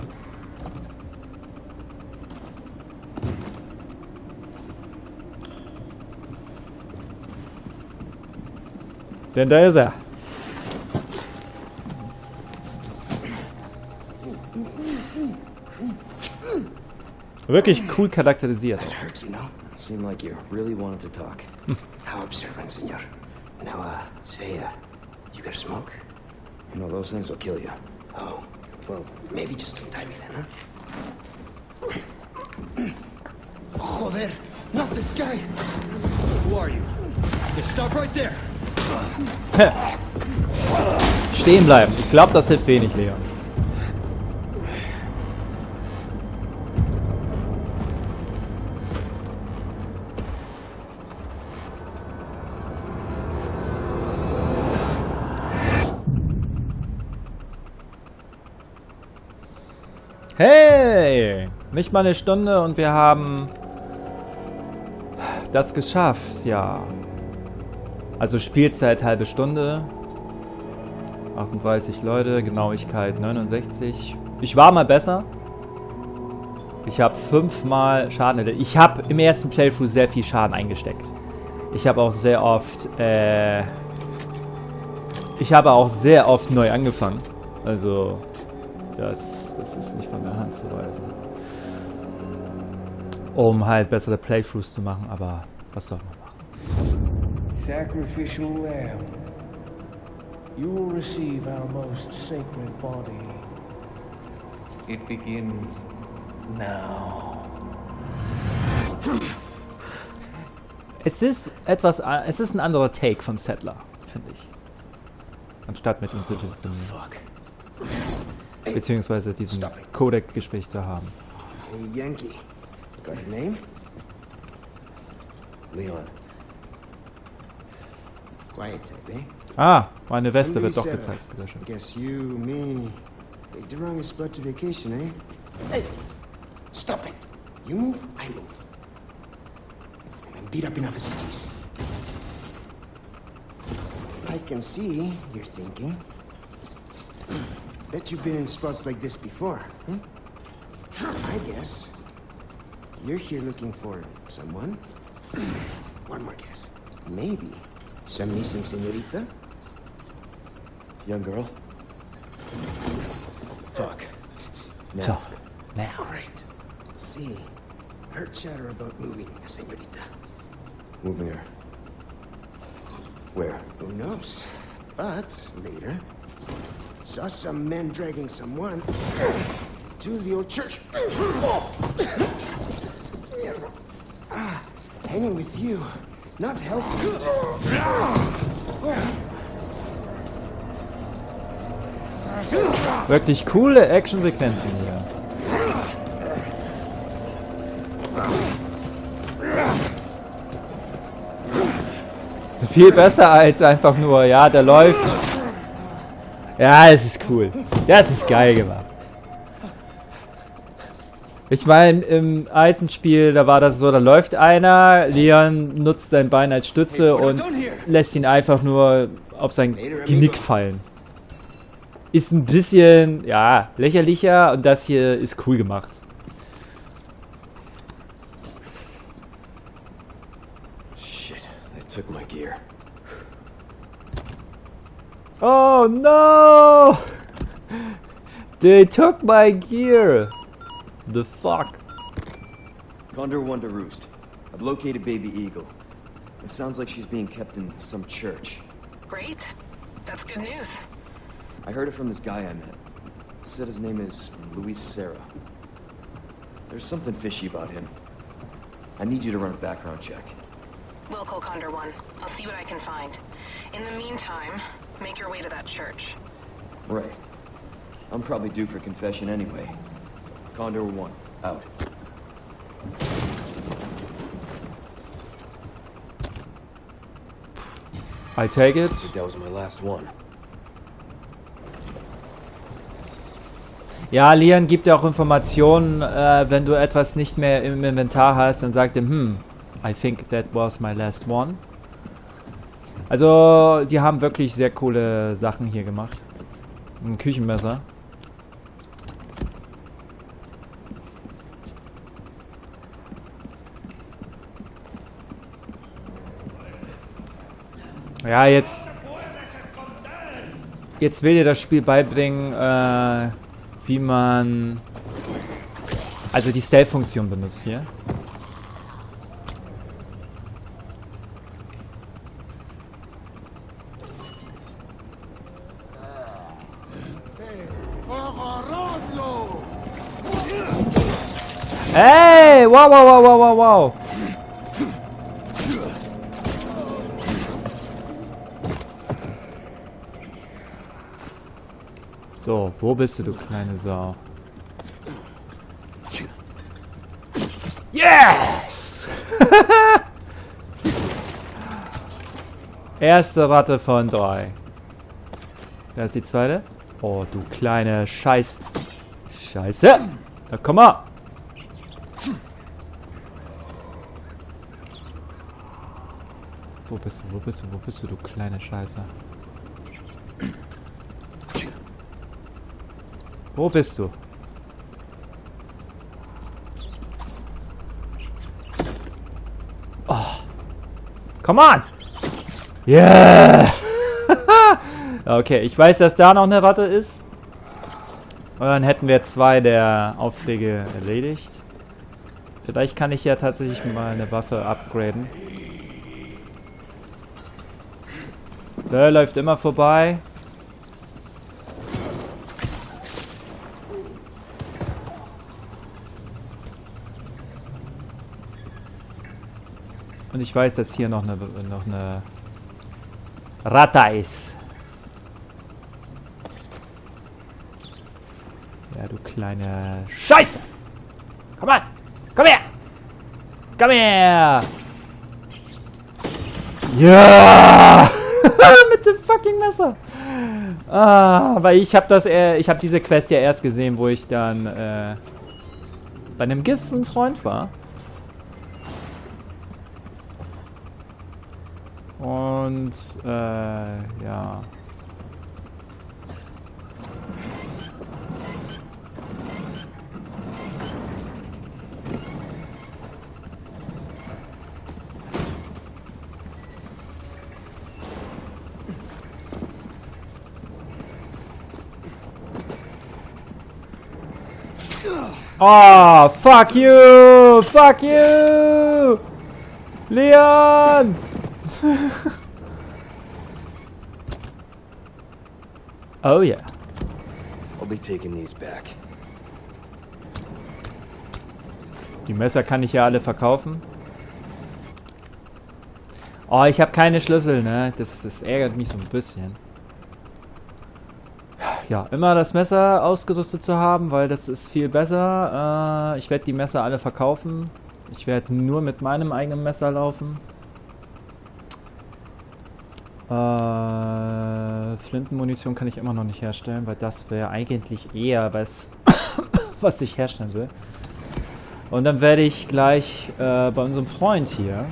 Denn da ist er. Wirklich cool charakterisiert. That hurts, you know? Seemed like you really wanted to talk. How observant, senor. Now, uh, say, uh, you got a smoke? You know, those things will kill you. Oh, well, maybe just don't tie me then, huh? Joder, not this guy! Who are you? Okay, stop right there! Stehen bleiben. Ich glaube, das hilft wenig, Leon. Hey! Nicht mal eine Stunde und wir haben das geschafft, ja. Also Spielzeit halbe Stunde. achtunddreißig Leute, Genauigkeit neunundsechzig. Ich war mal besser. Ich habe fünfmal Schaden. Ich habe im ersten Playthrough sehr viel Schaden eingesteckt. Ich habe auch sehr oft, äh... Ich habe auch sehr oft neu angefangen. Also, das, das ist nicht von der Hand zu weisen. Um halt bessere Playthroughs zu machen, aber was soll man machen? Sacrificial lamb. You will receive our most sacred body. It begins now. Es ist etwas, es ist ein anderer Take von Sattler, finde ich. Anstatt mit ihm zu telefonieren. Beziehungsweise diesen Codec-Gespräch zu haben. Hey, Yankee. Got your name? Leon. Quiet type, eh? Ah, meine Weste wird doch gezeigt. Sehr schön. Guess you, me, picked the wrong spot to vacation, eh? Hey, stop it. You move, I move. And I'm beat up enough as it is. I can see you're thinking. Bet you've been in spots like this before, hmm? I guess you're here looking for someone. One more guess. Maybe some missing señorita? Young girl. Talk. Now. So, now. All right. See, heard chatter about moving a señorita. Moving her. Where? Who knows? But later, saw some men dragging someone to the old church. Ah, hanging with you, not healthy. Wirklich coole Actionsequenzen hier. Viel besser als einfach nur, ja, der läuft. Ja, es ist cool. Das ist geil gemacht. Ich meine, im alten Spiel, da war das so, da läuft einer, Leon nutzt sein Bein als Stütze und lässt ihn einfach nur auf sein Genick fallen. Ist ein bisschen, ja, lächerlicher und das hier ist cool gemacht. Shit, they took my gear. Oh no! They took my gear! The fuck? Condor one to Roost. I've located Baby Eagle. It sounds like she's being kept in some church. Great. That's good news. I heard it from this guy I met. Said his name is Luis Serra. There's something fishy about him. I need you to run a background check. We'll call Condor one. I'll see what I can find. In the meantime, make your way to that church. Right. I'm probably due for confession anyway. Condor one, out. I take it. I think that was my last one. Ja, Leon gibt ja auch Informationen, äh, wenn du etwas nicht mehr im Inventar hast, dann sagt er, hm, I think that was my last one. Also, die haben wirklich sehr coole Sachen hier gemacht. Ein Küchenmesser. Ja, jetzt... Jetzt will dir das Spiel beibringen, äh... wie man also die Stealth-Funktion benutzt hier. Hey! Wow, wow, wow, wow, wow, wow! So, wo bist du, du kleine Sau? Yes! Erste Ratte von drei. Da ist die zweite. Oh, du kleine Scheiß... Scheiße! Da komm mal! Wo bist du, wo bist du, wo bist du, du kleine Scheiße? Wo bist du? Oh. Come on! Yeah! Okay, ich weiß, dass da noch eine Ratte ist. Und dann hätten wir zwei der Aufträge erledigt. Vielleicht kann ich ja tatsächlich mal eine Waffe upgraden. Der läuft immer vorbei. ich weiß, dass hier noch eine, noch eine Ratte ist. Ja, du kleine Scheiße! Komm an! Komm her! Komm her! Ja! Mit dem fucking Messer! Ah, weil ich habe das, äh, ich habe diese Quest ja erst gesehen, wo ich dann äh, bei einem Gissen-Freund war. Und, äh, ja. Oh, fuck you! Fuck you! Leon! Oh yeah. I'll be taking these back. Die Messer kann ich ja alle verkaufen. Oh, ich habe keine Schlüssel, ne? Das, das ärgert mich so ein bisschen. Ja, immer das Messer ausgerüstet zu haben, weil das ist viel besser. Äh, ich werde die Messer alle verkaufen. Ich werde nur mit meinem eigenen Messer laufen. Äh, Flintenmunition kann ich immer noch nicht herstellen, weil das wäre eigentlich eher was, was ich herstellen will. Und dann werde ich gleich äh, bei unserem Freund hier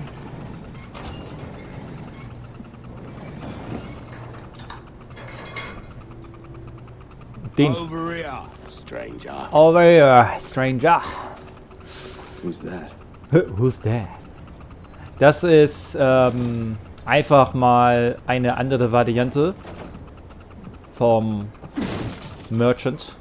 den Over here, stranger. Over here, stranger. Who's that? Who's that? Das ist ähm, einfach mal eine andere Variante vom Merchant.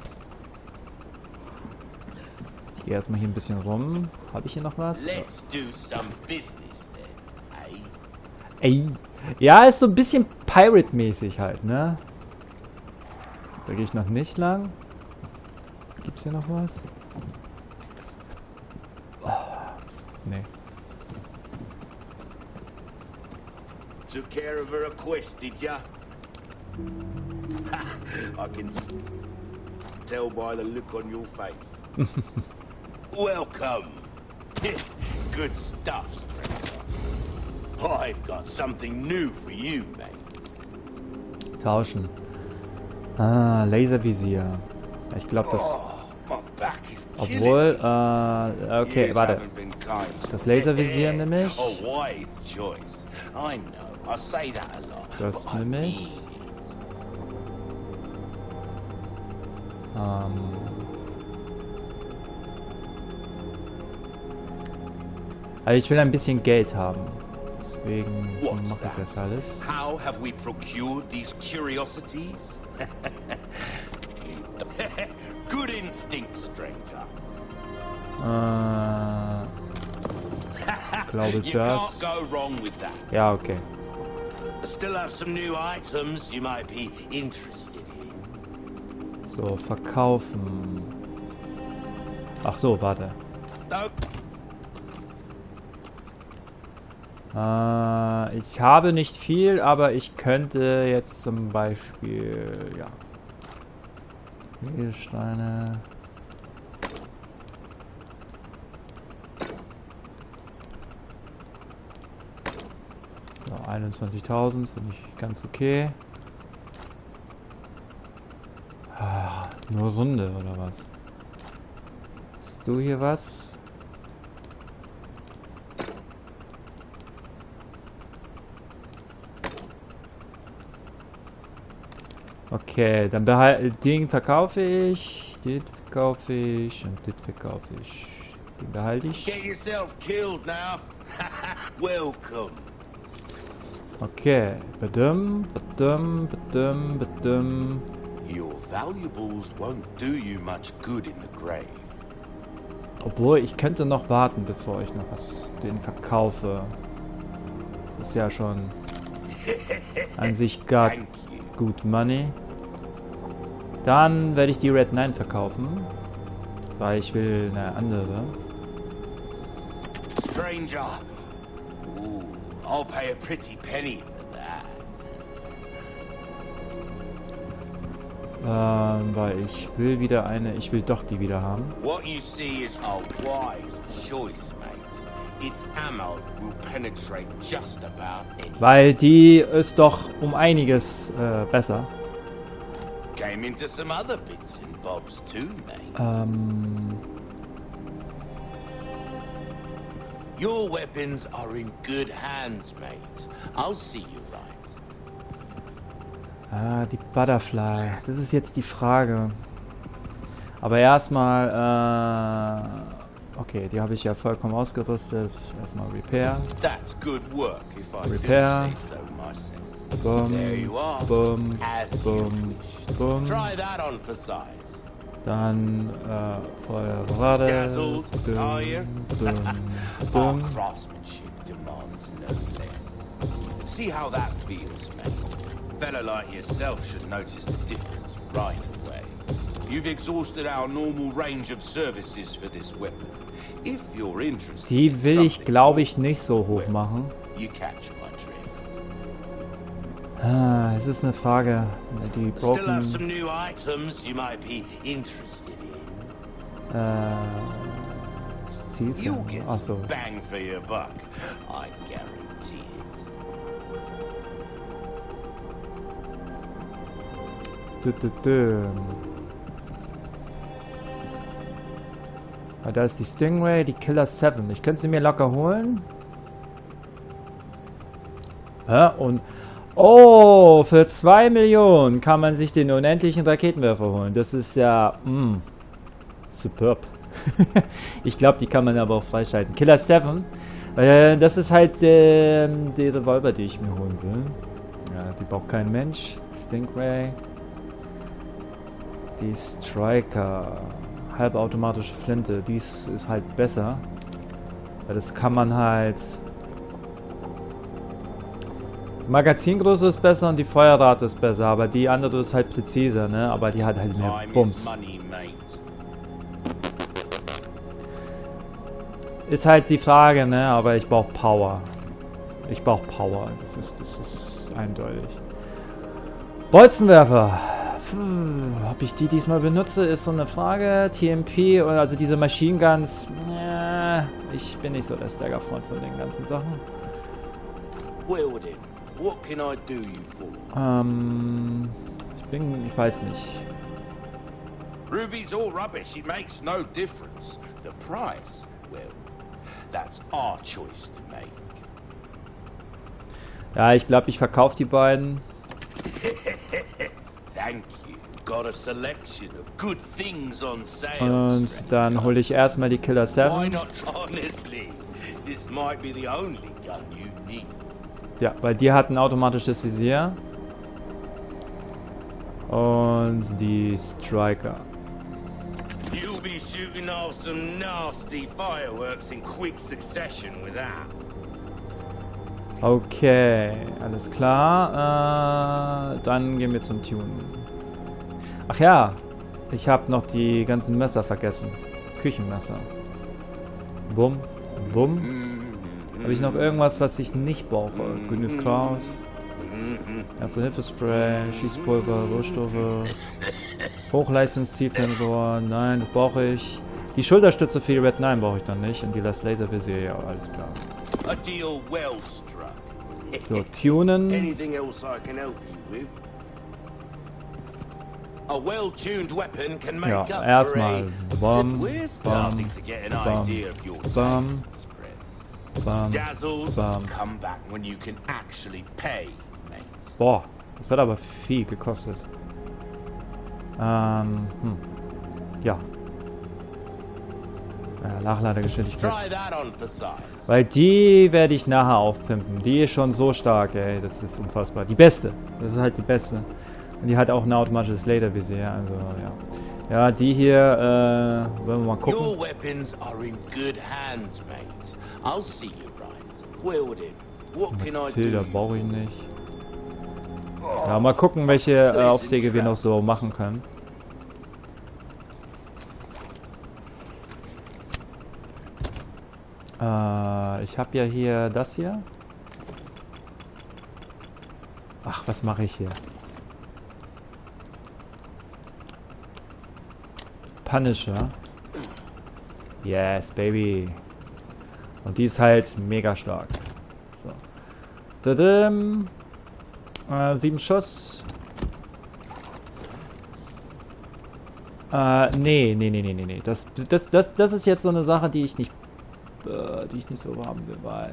Ich gehe erstmal hier ein bisschen rum. Habe ich hier noch was? Let's do some business then, eh? Ey. Ja, ist so ein bisschen Pirate-mäßig halt, ne? Da gehe ich noch nicht lang. Gibt's hier noch was? Oh, nee. Took care of her request, did ya? I can tell by the look on your face. Welcome. Good stuff, stranger. I've got something new for you, mate. Tauschen. Ah, Laservisier. Ich glaube, das... Obwohl, äh... Okay, warte. Das Laservisier nehme ich. Das nehme ich. Ähm... Also ich will ein bisschen Geld haben. Deswegen mache ich das alles. How have we procured these curiosities? Good instinct, stranger. Äh, glaube das. Ja, okay. Still have some new items you might be interested in. So, verkaufen. Ach so, warte. Äh, ich habe nicht viel, aber ich könnte jetzt zum Beispiel, ja, Edelsteine. So, einundzwanzigtausend finde ich ganz okay. Ah, nur Runde oder was? Hast du hier was? Okay, dann behalte den verkaufe ich, den verkaufe ich und den verkaufe ich. Den behalte ich. Get yourself killed now. Welcome. Okay, badum, badum, badum, badum. Your valuables won't do you much good in the grave. Obwohl, ich könnte noch warten, bevor ich noch was den verkaufe. Das ist ja schon an sich gar gut Money. Dann werde ich die Red Nine verkaufen, weil ich will eine andere. Stranger, Ooh, I'll pay a pretty penny for that. Ähm, weil ich will wieder eine, ich will doch die wieder haben. What you see is a wise choice, mate. Its ammo will penetrate just about any. Weil die ist doch um einiges äh, besser. Came into some other bits and bobs too, mate. Ähm. Your weapons are in good hands, mate. I'll see you right. Ah, die Butterfly. Das ist jetzt die Frage. Aber erstmal, äh, okay, die habe ich ja vollkommen ausgerüstet. Erstmal Repair. That's good work, if I Repair. do say so myself. Bumm, There you are. bumm, As you bumm, wish. bumm. Try that on for size. Dann, äh, Feuerrate. Dazzled, are you? Bumm, Our bumm. craftsmanship demands no less. See how that feels, mate. A fella like yourself should notice the difference right away. You've exhausted our normal range of services for this weapon. If you're interested, Die will ich, glaube ich, nicht so hoch machen. you catch my drift. Ah, es ist eine Frage. Die Still have Broken. some new items you might be interested in. Äh. Zielfern. You'll get Achso. some bang for your buck. I guarantee it. Dü, dü, dü. Ah, da ist die Stingray, die Killer sieben. Ich könnte sie mir locker holen. Ja, und... Oh, für zwei Millionen kann man sich den unendlichen Raketenwerfer holen. Das ist ja... Mh, superb. Ich glaube, die kann man aber auch freischalten. Killer sieben. Äh, das ist halt äh, die Revolver, die ich mir holen will. Ja, die braucht kein Mensch. Stingray. Die Striker. Halbautomatische Flinte. Die ist, ist halt besser. Weil das kann man halt... Magazingröße ist besser und die Feuerrate ist besser, aber die andere ist halt präziser, ne? Aber die hat halt mehr Time is Bums. money, mate. Ist halt die Frage, ne? Aber ich brauche Power. Ich brauche Power. Das ist, das ist eindeutig. Bolzenwerfer. Hm, ob ich die diesmal benutze, ist so eine Frage. T M P, also diese Machine Guns. Ja, ich bin nicht so der Stagger-Freund von den ganzen Sachen. Well then, what can I do you for? Ähm, ich bin, ich weiß nicht. Ruby's all rubbish. It makes no difference. The price, well, that's our choice to make. Ja, ich glaube, ich verkaufe die beiden. Thank you. Got a selection of good things on sale. Und dann hole ich erstmal die Killer Why sieben. not? Honestly, this might be the only gun you need. Ja, weil die hat ein automatisches Visier. Und die Striker. You'll be shooting off some nasty fireworks in quick succession with that. Okay, alles klar. Äh, dann gehen wir zum Tunen. Ach ja, ich habe noch die ganzen Messer vergessen. Küchenmesser. Bumm, bumm. Habe ich noch irgendwas, was ich nicht brauche? Grünes Kraus. Erste-Hilfe-Spray, Schießpulver, Rohstoffe. Hochleistungszielfernrohr. Nein, das brauche ich. Die Schulterstütze für die Red neun brauche ich dann nicht. Und die Last Laser-Visier, ja, alles klar. A deal well struck. So, tunen. Anything else I can help you with? A well-tuned weapon can make Ja, up for erstmal a... bam, We're starting bam, to get an bam, idea of your bam, tastes, friend. bam, Dazzled, bam. come back when you can actually pay, mate. Boah, das hat aber viel gekostet. Ähm, hm. Ja. Ja, Nachladegeschwindigkeit. Try that on for size. Weil die werde ich nachher aufpimpen. Die ist schon so stark, ey. Das ist unfassbar. Die beste. Das ist halt die beste. Und die hat auch ein automatisches Laservisier, also ja. Ja, die hier, äh, wollen wir mal gucken. Your weapons are in good hands, mate. I'll see you right. Well then, what can I Zilder do? brauche ich nicht. Ja, mal gucken, welche äh, Aufträge wir noch so machen können. Äh, ich habe ja hier das hier. Ach, was mache ich hier? Punisher. Yes, baby. Und die ist halt mega stark. So. Tadam. Äh, sieben Schuss. Äh, nee, nee, nee, nee, nee, nee. Das, das, das, das ist jetzt so eine Sache, die ich nicht, äh, die ich nicht so haben will, weil...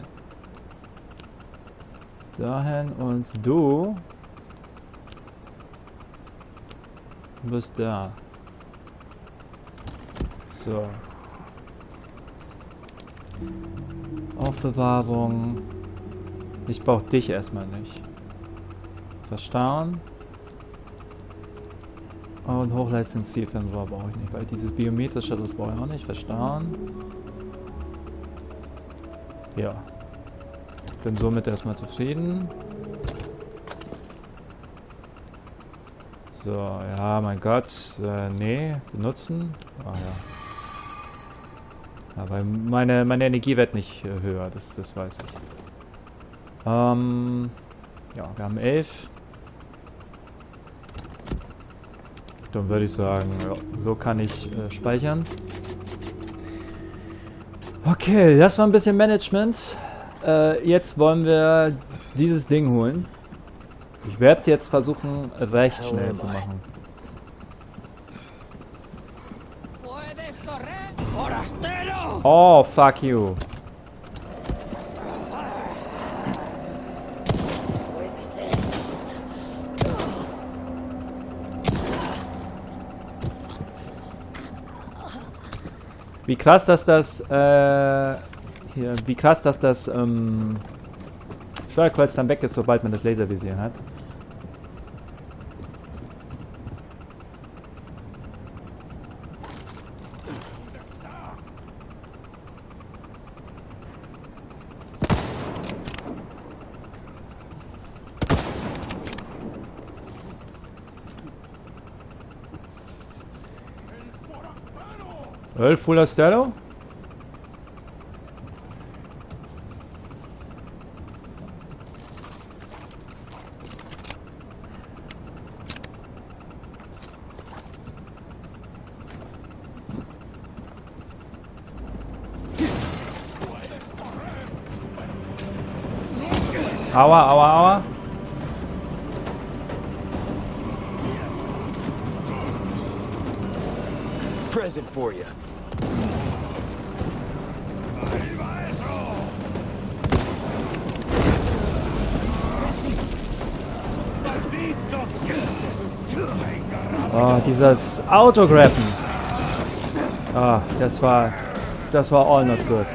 Dahin und du... Du bist da. So. Aufbewahrung. Ich brauche dich erstmal nicht. Verstauen. Und Hochleistungs-Zielfernrohr brauche ich nicht, weil dieses biometrische, das brauche ich auch nicht. Verstauen. Ja. Bin somit erstmal zufrieden. So, ja, mein Gott. Äh, nee, benutzen. Ah ja. Aber meine, meine Energie wird nicht äh, höher, das, das weiß ich. Ähm, ja, wir haben elf. Dann würde ich sagen, ja, so kann ich äh, speichern. Okay, das war ein bisschen Management. Äh, jetzt wollen wir dieses Ding holen. Ich werde es jetzt versuchen, recht schnell zu machen. Oh, fuck you. Wie krass, dass das, äh, hier, wie krass, dass das, ähm, Steuerkreuz dann weg ist, sobald man das Laservisier hat. Well, Full Stello? Aua, aua, aua. Present for you. Oh, dieses Autograffen. Ah, das war, das war all not good.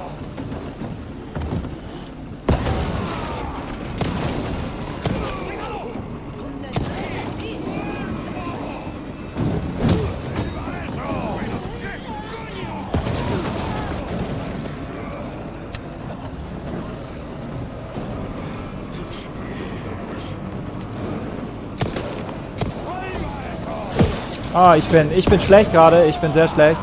Ah, ich bin, ich bin schlecht gerade. Ich bin sehr schlecht.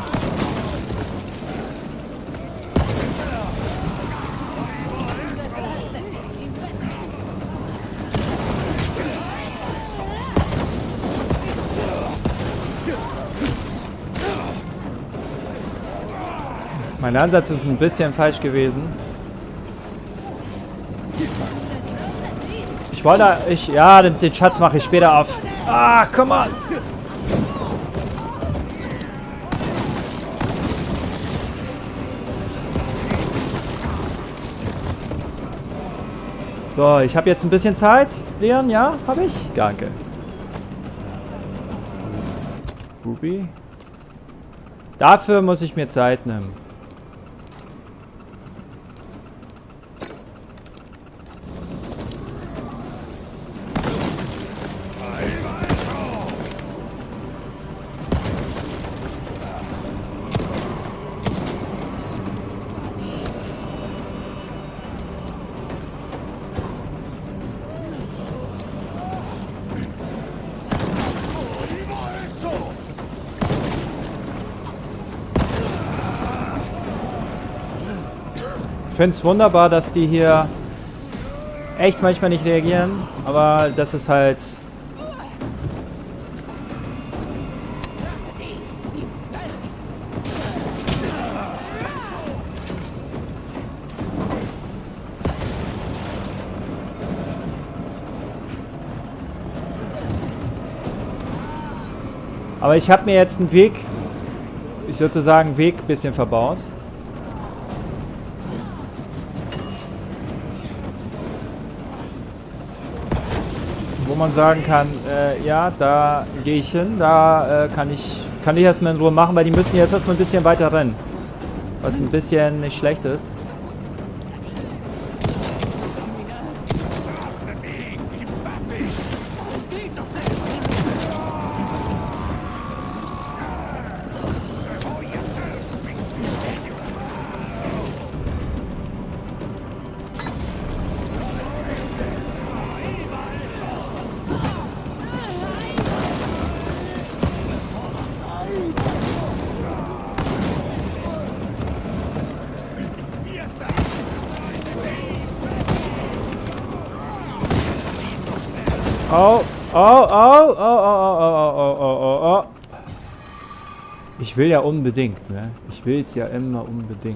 Mein Ansatz ist ein bisschen falsch gewesen. Ich wollte, ich, ja, den, den Schatz mache ich später auf. Ah, come on. So, ich habe jetzt ein bisschen Zeit. Leon, ja? Habe ich? Danke. Ruby. Dafür muss ich mir Zeit nehmen. finde es wunderbar, dass die hier echt manchmal nicht reagieren, aber das ist halt... Aber ich habe mir jetzt einen Weg, ich sozusagen Weg ein bisschen verbaut. Wo man sagen kann, äh, ja, da gehe ich hin, da äh, kann ich kann ich erstmal in Ruhe machen, weil die müssen jetzt erstmal ein bisschen weiter rennen. Was ein bisschen nicht schlecht ist. Oh, oh, oh, oh, oh, oh, oh, oh, oh, oh, oh. Ich will ja unbedingt, ne? Ich will es ja immer unbedingt.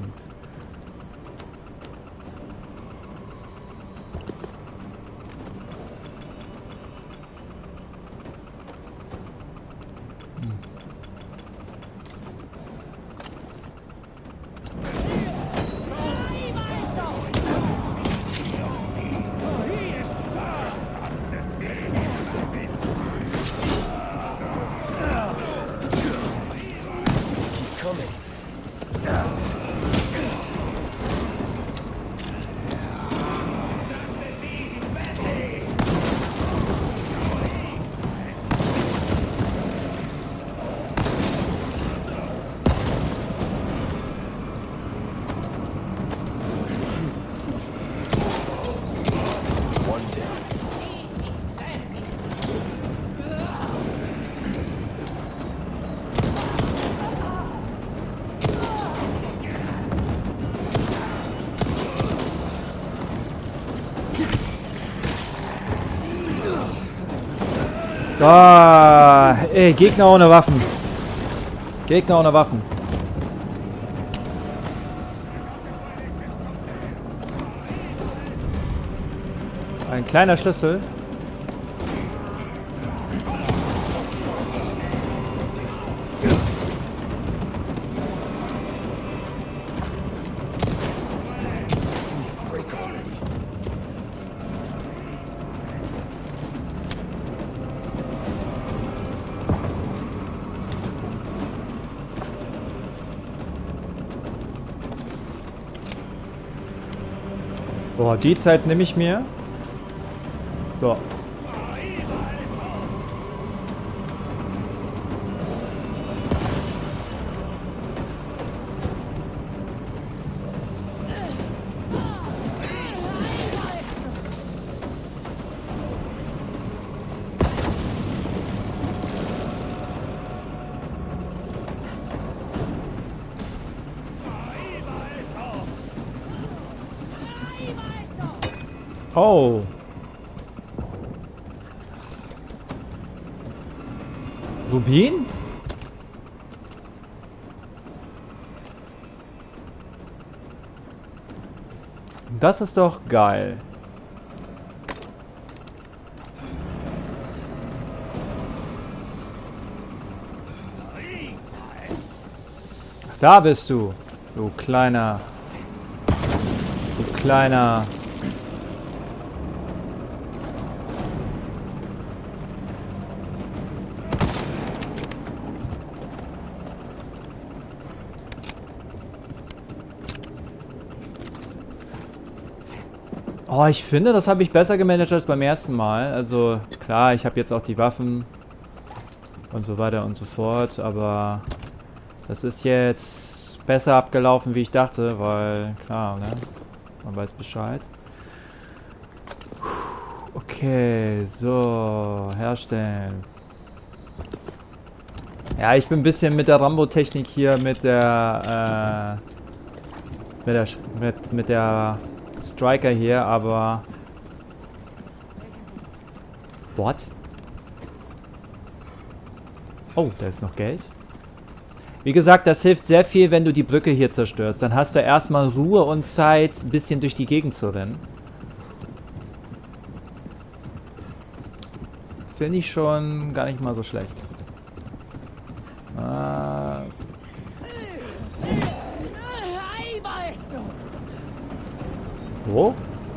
Ah, ey, Gegner ohne Waffen. Gegner ohne Waffen. Ein kleiner Schlüssel. Boah, die Zeit nehme ich mir. So. Oh. Rubin? Das ist doch geil. Ach, da bist du. Du kleiner. Du kleiner. Oh, ich finde, das habe ich besser gemanagt als beim ersten Mal. Also, klar, ich habe jetzt auch die Waffen und so weiter und so fort, aber das ist jetzt besser abgelaufen, wie ich dachte, weil, klar, ne? Man weiß Bescheid. Okay, so, herstellen. Ja, ich bin ein bisschen mit der Rambo-Technik hier, mit der, mit der, mit, mit der Striker hier, aber... What? Oh, da ist noch Geld. Wie gesagt, das hilft sehr viel, wenn du die Brücke hier zerstörst. Dann hast du erstmal Ruhe und Zeit, ein bisschen durch die Gegend zu rennen. Finde ich schon gar nicht mal so schlecht. Ah. Wo?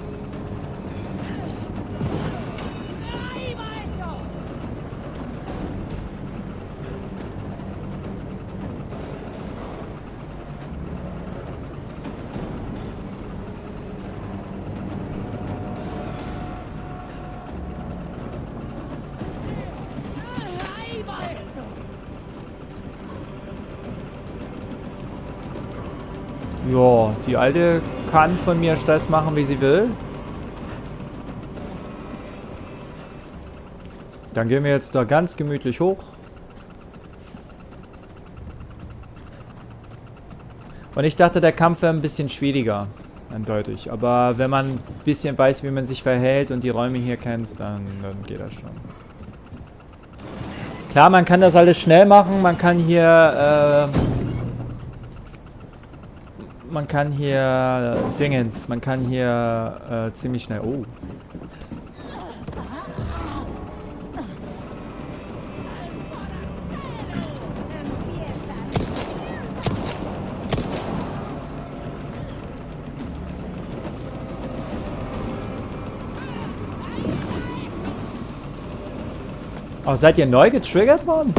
Ja, die Alte kann von mir Stress machen, wie sie will. Dann gehen wir jetzt da ganz gemütlich hoch. Und ich dachte, der Kampf wäre ein bisschen schwieriger. Eindeutig. Aber wenn man ein bisschen weiß, wie man sich verhält und die Räume hier kennt, dann, dann geht das schon. Klar, man kann das alles schnell machen. Man kann hier... Äh, Man kann hier äh, Dingens, man kann hier äh, ziemlich schnell. Oh. Oh, seid ihr neu getriggert worden?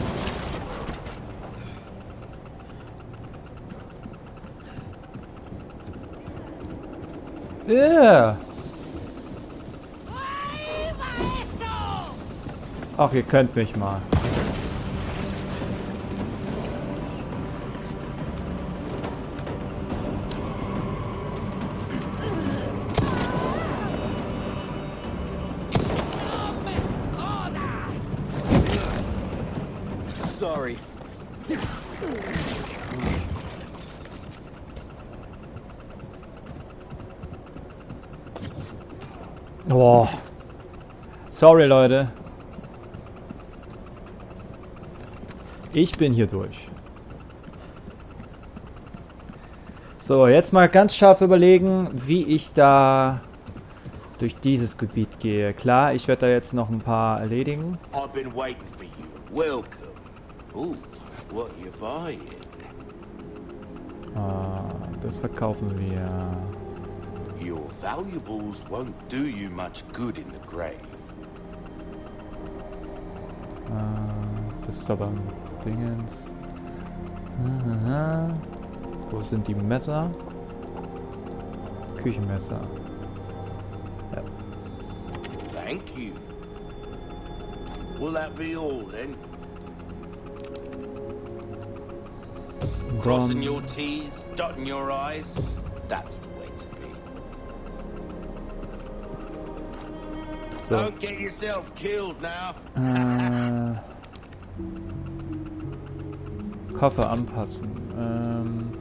Yeah. Ach, ihr könnt mich mal. Sorry. Boah. Sorry, Leute. Ich bin hier durch. So, jetzt mal ganz scharf überlegen, wie ich da durch dieses Gebiet gehe. Klar, ich werde da jetzt noch ein paar erledigen. I've been waiting for you. Welcome. Ooh, what you buying? Ah, das verkaufen wir. Your valuables won't do you much good in the grave. Ah, das ist aber ein Dingens. Aha. Wo sind die Messer? Küchenmesser. Ja. Thank you. Will that be all then? Crossing your T's, dotting your I's. That's the way to be. So. Don't get yourself killed now. Äh, Koffer anpassen. Ähm,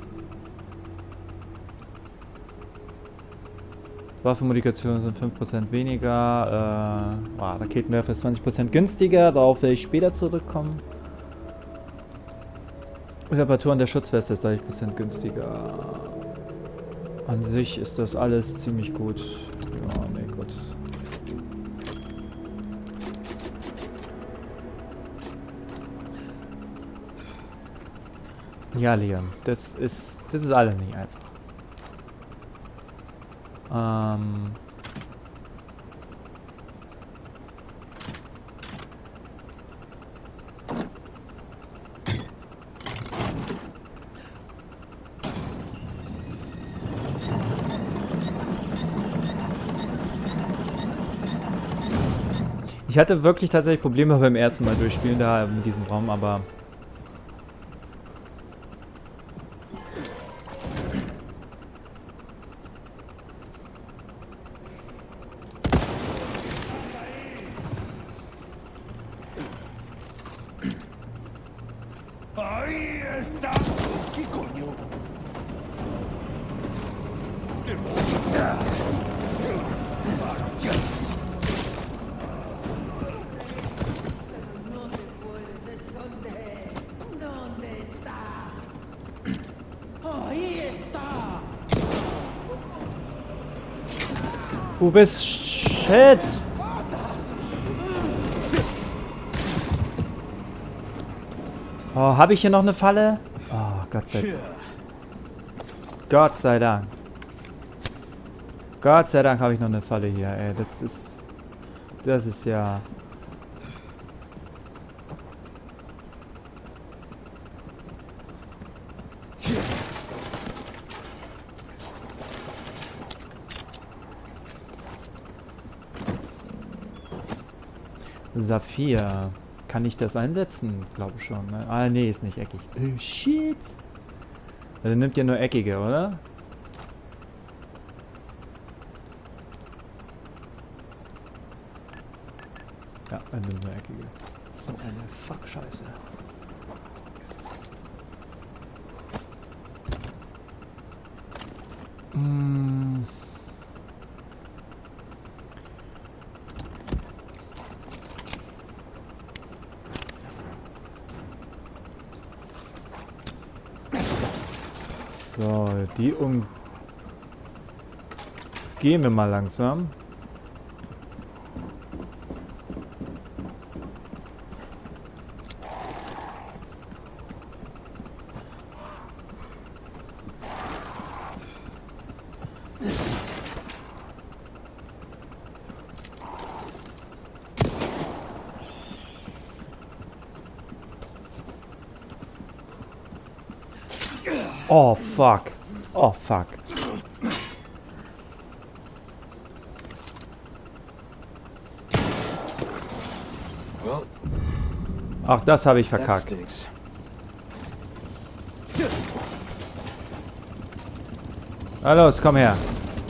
Waffenmodifikationen sind fünf Prozent weniger. Äh, wow, Raketenwerfer ist zwanzig Prozent günstiger. Darauf will ich später zurückkommen. Reparaturen der Schutzweste ist dreißig Prozent günstiger. An sich ist das alles ziemlich gut. Ja, ne, gut. Ja, Liam, das ist, das ist alles nicht einfach. Ähm... Ich hatte wirklich tatsächlich Probleme beim ersten Mal durchspielen da in diesem Raum, aber... Ahí está. ¿Qué coño? Du bist shit. Oh, habe ich hier noch eine Falle? Oh, Gott sei Dank. Gott sei Dank. Gott sei Dank habe ich noch eine Falle hier, ey. Das ist... Das ist ja... Saphir. Kann ich das einsetzen? Glaube schon, ne? Ah, nee, ist nicht eckig. Oh, shit. Dann nimmt ihr nur eckige, oder? Ja, er nimmt nur eckige. So eine Fuck-Scheiße. Mm. So, die um... Gehen wir mal langsam. Oh, fuck. Oh, fuck. Ach, das habe ich verkackt. Na los, komm her.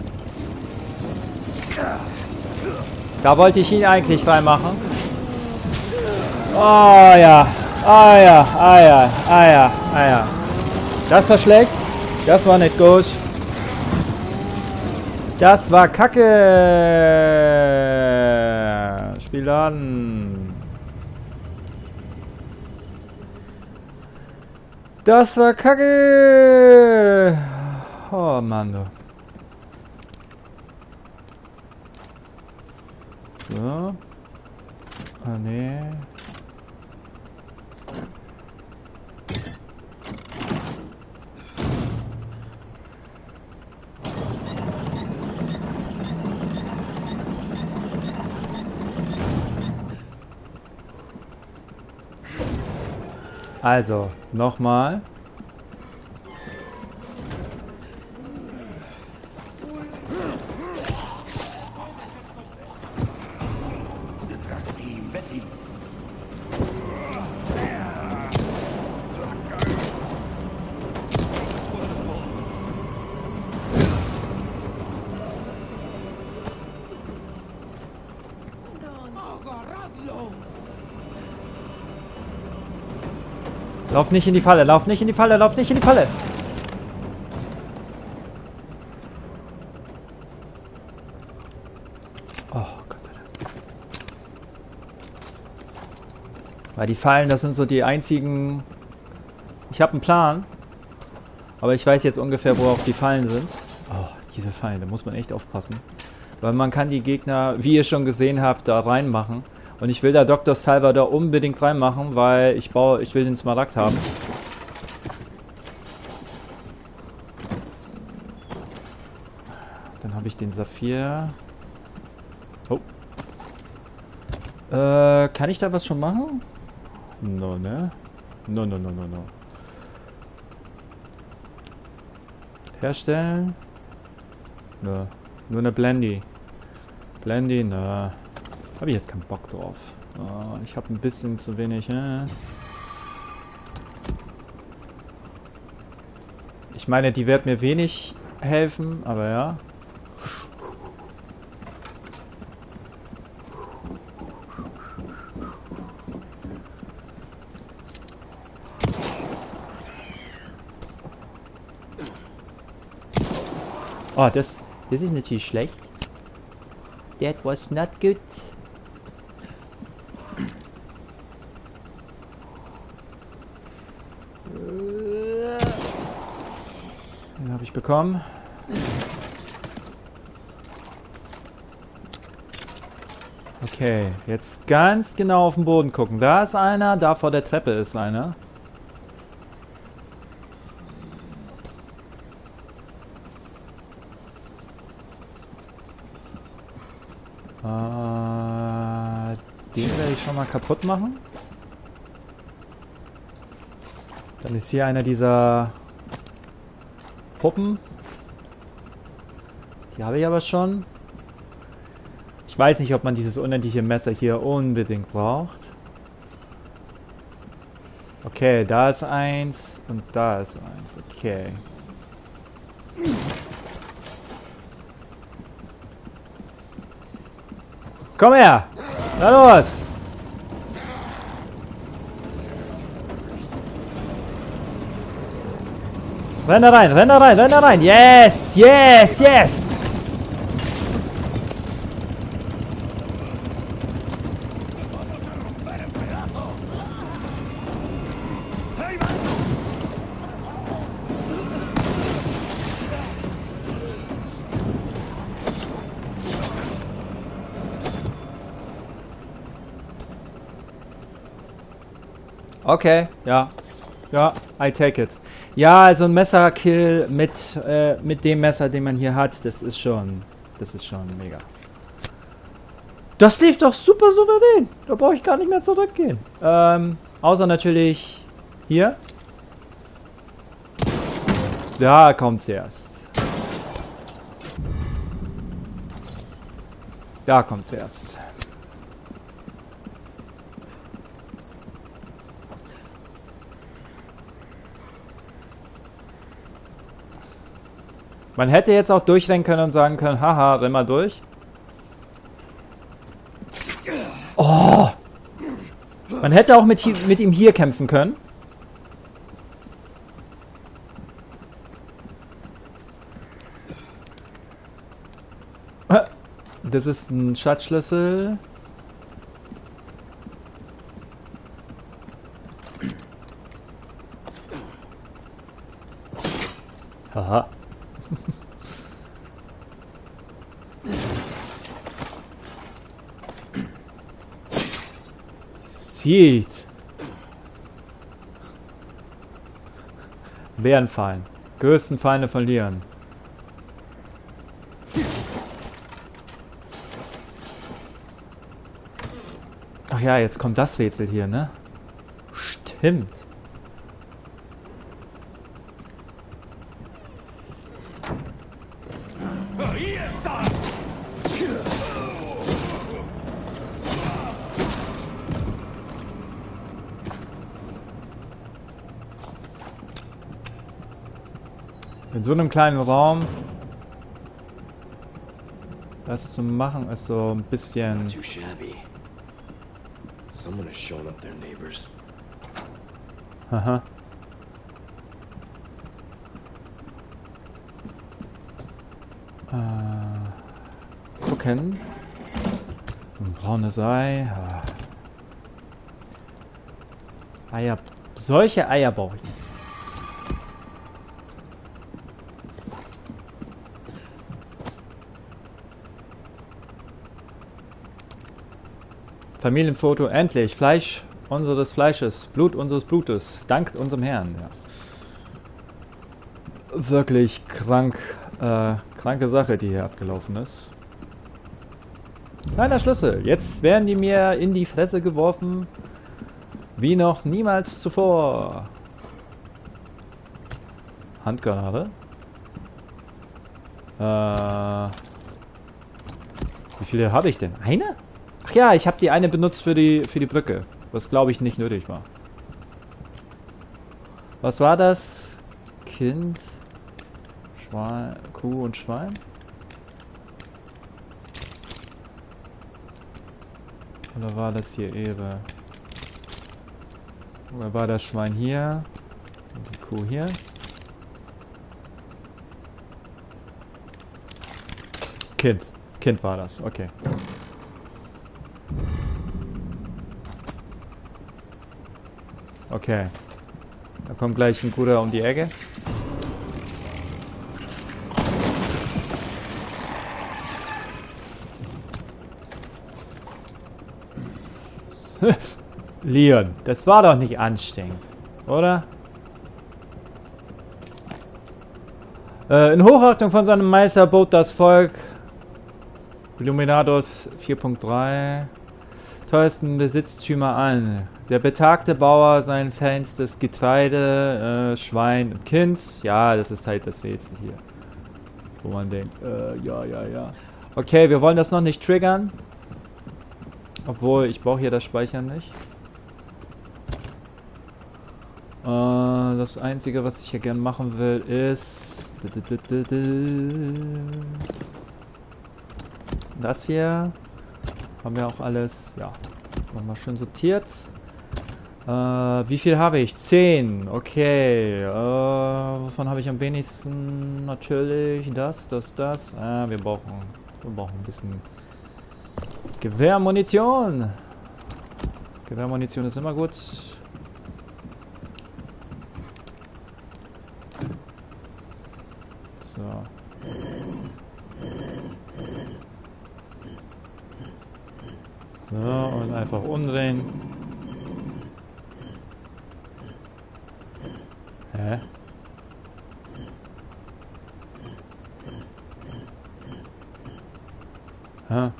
Da wollte ich ihn eigentlich reinmachen. Oh ja. Ah ja, ah ja, ah ja, ah ja. Das war schlecht. Das war nicht gut. Das war Kacke. Spiel an. Das war Kacke. Oh Mann. Du. So. Oh nee. Also, nochmal. Lauf nicht in die Falle, lauf nicht in die Falle, lauf nicht in die Falle. Oh, Gott sei Dank. Weil die Fallen, das sind so die einzigen... Ich habe einen Plan, aber ich weiß jetzt ungefähr, wo auch die Fallen sind. Oh, diese Fallen, da muss man echt aufpassen. Weil man kann die Gegner, wie ihr schon gesehen habt, da reinmachen. Und ich will da Doktor Salvador unbedingt reinmachen, weil ich baue, ich will den Smaragd haben. Dann habe ich den Saphir. Oh. Äh, kann ich da was schon machen? No, ne? No, no, no, no, no. Herstellen? No. Nur eine Blendy. Blendy, na. Habe ich jetzt keinen Bock drauf. Oh, ich habe ein bisschen zu wenig. Äh. Ich meine, die wird mir wenig helfen, aber ja. Oh, das, das ist natürlich schlecht. That was not good. Den habe ich bekommen. Okay, jetzt ganz genau auf den Boden gucken. Da ist einer, da vor der Treppe ist einer. Äh, den werde ich schon mal kaputt machen. Dann ist hier einer dieser Puppen. Die habe ich aber schon. Ich weiß nicht, ob man dieses unendliche Messer hier unbedingt braucht. Okay, da ist eins und da ist eins. Okay. Komm her! Na los! Renn da rein, renn da rein, renn da rein! Yes! Yes! Yes! Okay, ja. Ja, I take it. Ja, also ein Messerkill mit, äh, mit dem Messer, den man hier hat, das ist schon, das ist schon mega. Das lief doch super souverän. Da brauche ich gar nicht mehr zurückgehen. Ähm, außer natürlich hier. Da kommt's erst. Da kommt's erst. Man hätte jetzt auch durchrennen können und sagen können, haha, renn mal durch. Oh! Man hätte auch mit, mit ihm hier kämpfen können. Das ist ein Schatzschlüssel. Haha. Sieht. Bärenfallen. Größten Feinde verlieren. Ach ja, jetzt kommt das Rätsel hier, ne? Stimmt. In so einem kleinen Raum das zu machen ist so ein bisschen. Not too shabby. Someone has shown up their neighbors. Haha. Äh, gucken. Ein braunes Ei. Ah. Eier. Solche Eier brauche ich nicht. Familienfoto, endlich. Fleisch unseres Fleisches, Blut unseres Blutes. Dank unserem Herrn. Ja. Wirklich krank, äh, kranke Sache, die hier abgelaufen ist. Kleiner Schlüssel. Jetzt werden die mir in die Fresse geworfen, wie noch niemals zuvor. Handgranate. Äh, wie viele habe ich denn? Eine? Ach ja, ich habe die eine benutzt für die für die Brücke, was glaube ich nicht nötig war. Was war das? Kind, Schwein, Kuh und Schwein? Oder war das hier Ehre? Oder war das Schwein hier? Und die Kuh hier? Kind. Kind war das, okay. Okay. Da kommt gleich ein guter um die Ecke. Leon, das war doch nicht anstrengend, oder? Äh, in Hochachtung von seinem Meister bot das Volk Illuminatus vier Punkt drei teuersten Besitztümer an. Der betagte Bauer sein feinstes Getreide, äh, Schwein und Kind. Ja, das ist halt das Rätsel hier. Wo man denkt, äh, ja, ja, ja. Okay, wir wollen das noch nicht triggern. Obwohl, ich brauche hier das Speichern nicht. Äh, das Einzige, was ich hier gerne machen will, ist... Das hier. Haben wir auch alles, ja, nochmal schön sortiert. Äh, wie viel habe ich? zehn. Okay. Äh, wovon habe ich am wenigsten? Natürlich das, das, das. Äh, wir brauchen, wir brauchen ein bisschen Gewehrmunition. Gewehrmunition ist immer gut. So. So, und einfach umdrehen. Hä? Hä?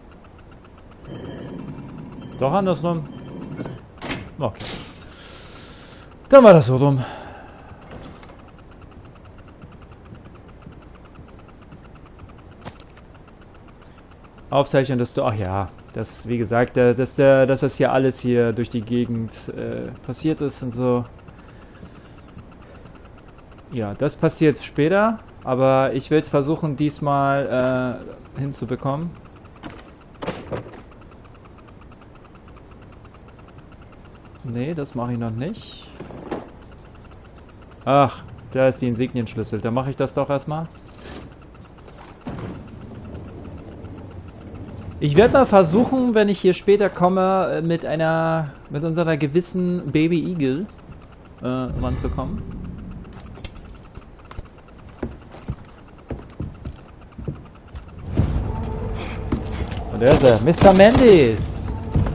Doch andersrum? Okay. Dann war das so rum. Aufzeichnen, dass du... Ach ja, das, wie gesagt, dass, der, dass das hier alles hier durch die Gegend äh, passiert ist und so. Ja, das passiert später, aber ich will es versuchen, diesmal äh, hinzubekommen. Nee, das mache ich noch nicht. Ach, da ist die Insignienschlüssel. Dann mache ich das doch erstmal. Ich werde mal versuchen, wenn ich hier später komme, mit einer, mit unserer gewissen Baby Eagle äh, ranzukommen. Und da ist er, Mister Mendes.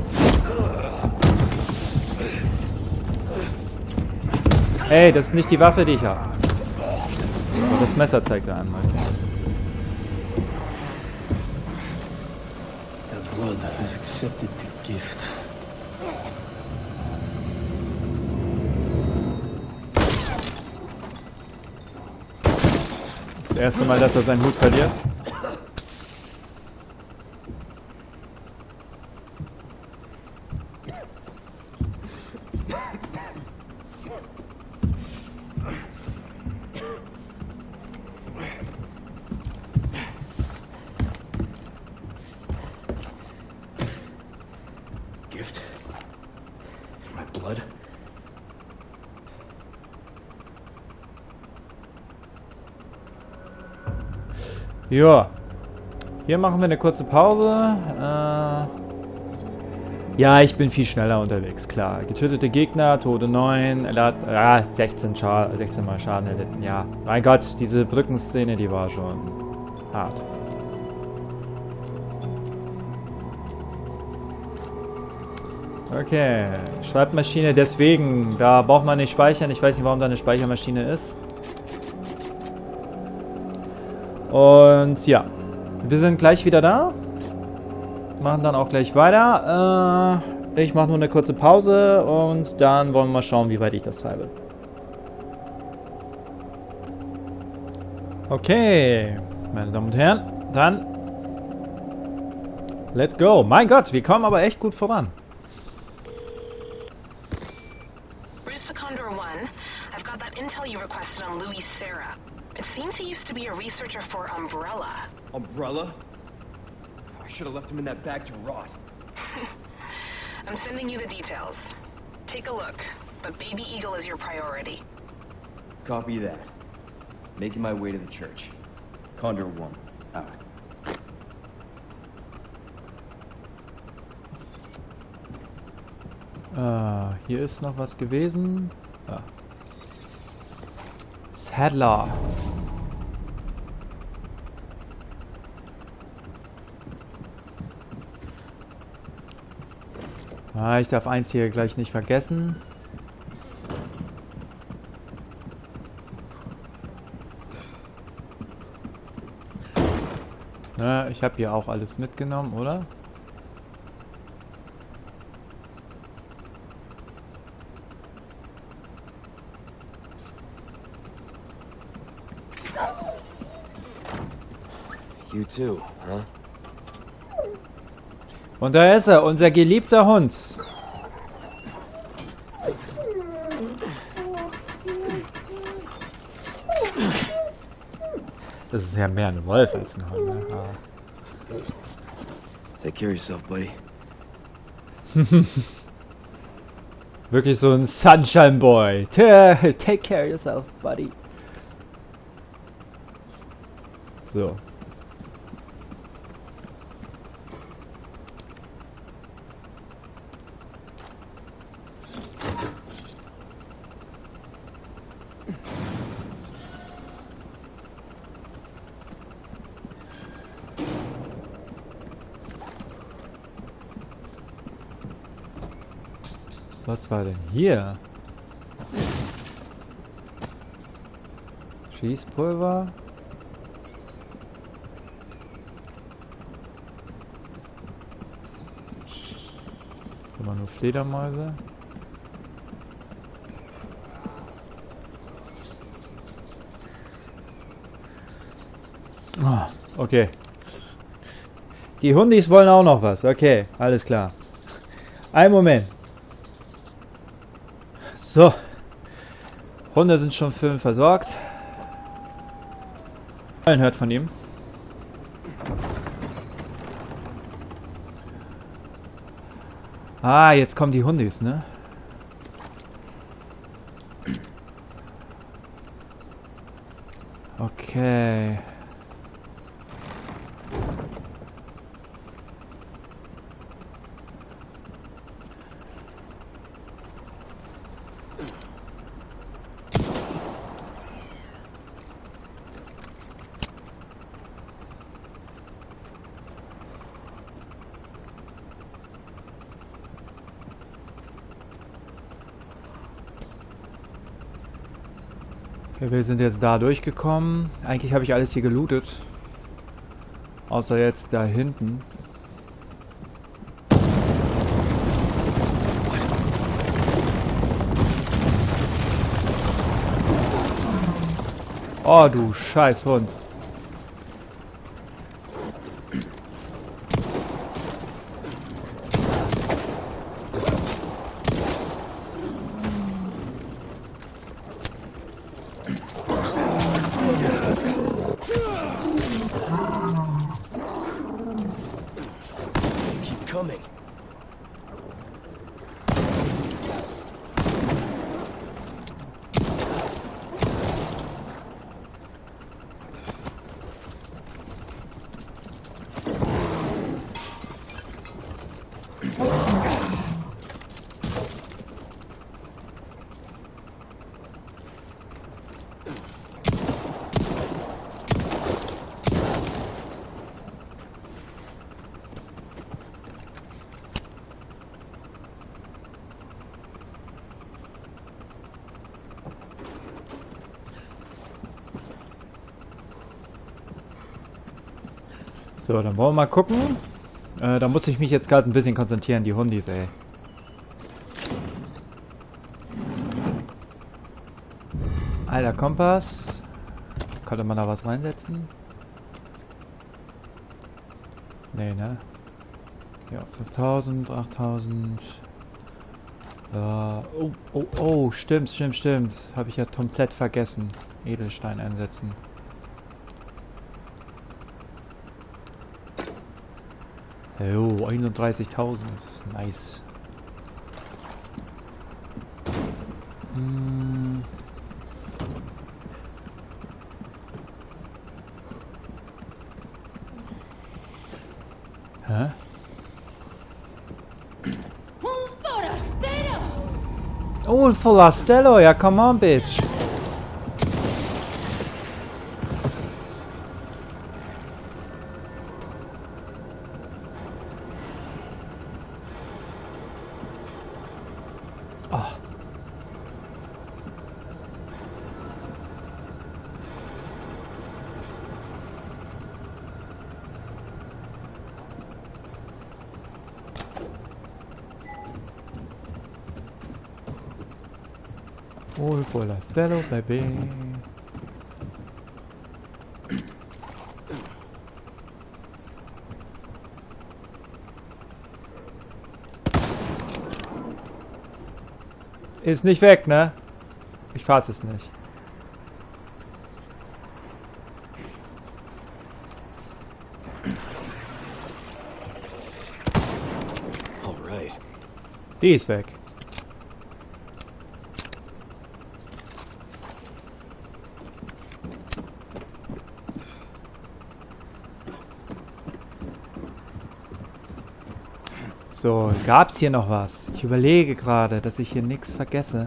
Ey, das ist nicht die Waffe, die ich habe. Oh, das Messer zeigt er einmal. Has accepted the gift. Das erste Mal, dass er seinen Hut verliert. Gift? My blood? Ja. Hier machen wir eine kurze Pause. Äh ja, ich bin viel schneller unterwegs, klar. Getötete Gegner, Tode neun, er hat ah, sechzehn, Scha sechzehn Mal Schaden erlitten. Ja, mein Gott, diese Brückenszene, die war schon hart. Okay, Schreibmaschine, deswegen, da braucht man nicht speichern. Ich weiß nicht, warum da eine Speichermaschine ist. Und ja, wir sind gleich wieder da. Machen dann auch gleich weiter. Äh, ich mache nur eine kurze Pause und dann wollen wir mal schauen, wie weit ich das treibe. Okay, meine Damen und Herren, dann let's go. Mein Gott, wir kommen aber echt gut voran. Rusicondor one, I've got that intel you requested on Louis Serra. It seems he used to be a researcher for Umbrella. Umbrella? I should have left him in that bag to rot. I'm sending you the details. Take a look, but Baby Eagle is your priority. Copy that. Making my way to the church. Condor one, out. Uh, hier ist noch was gewesen. Ah. Sadler. Ah, ich darf eins hier gleich nicht vergessen. Na, ich habe hier auch alles mitgenommen, oder? You too, huh? Und da ist er, unser geliebter Hund. Das ist ja mehr ein Wolf als ein Hund, ne? Ah. Take care of yourself, buddy. Wirklich so ein Sunshine Boy. Take care of yourself, buddy. So. Was war denn hier? Schießpulver? Immer nur Fledermäuse? Oh, okay. Die Hundis wollen auch noch was. Okay, alles klar. Ein Moment. So. Hunde sind schon für ihn versorgt. Man hört von ihm. Ah, jetzt kommen die Hundis, ne? Okay. Okay, wir sind jetzt da durchgekommen. Eigentlich habe ich alles hier gelootet. Außer jetzt da hinten. Oh, du scheiß Hund. Coming. So, dann wollen wir mal gucken. Äh, da muss ich mich jetzt gerade ein bisschen konzentrieren, die Hundis, ey. Alter Kompass. Könnte man da was reinsetzen? Nee, ne? Ja, fünftausend, achttausend. Ja, oh, oh, oh, stimmt, stimmt, stimmt. Habe ich ja komplett vergessen. Edelstein einsetzen. Jo, einunddreißigtausend. Nice. Hm. Hä? Oh, ein Forastello. Ja, come on, bitch. Oh. All for la Stello, baby. Ist nicht weg, ne? Ich fass es nicht. Alright. Die ist weg. So, gab's hier noch was? Ich überlege gerade, dass ich hier nichts vergesse.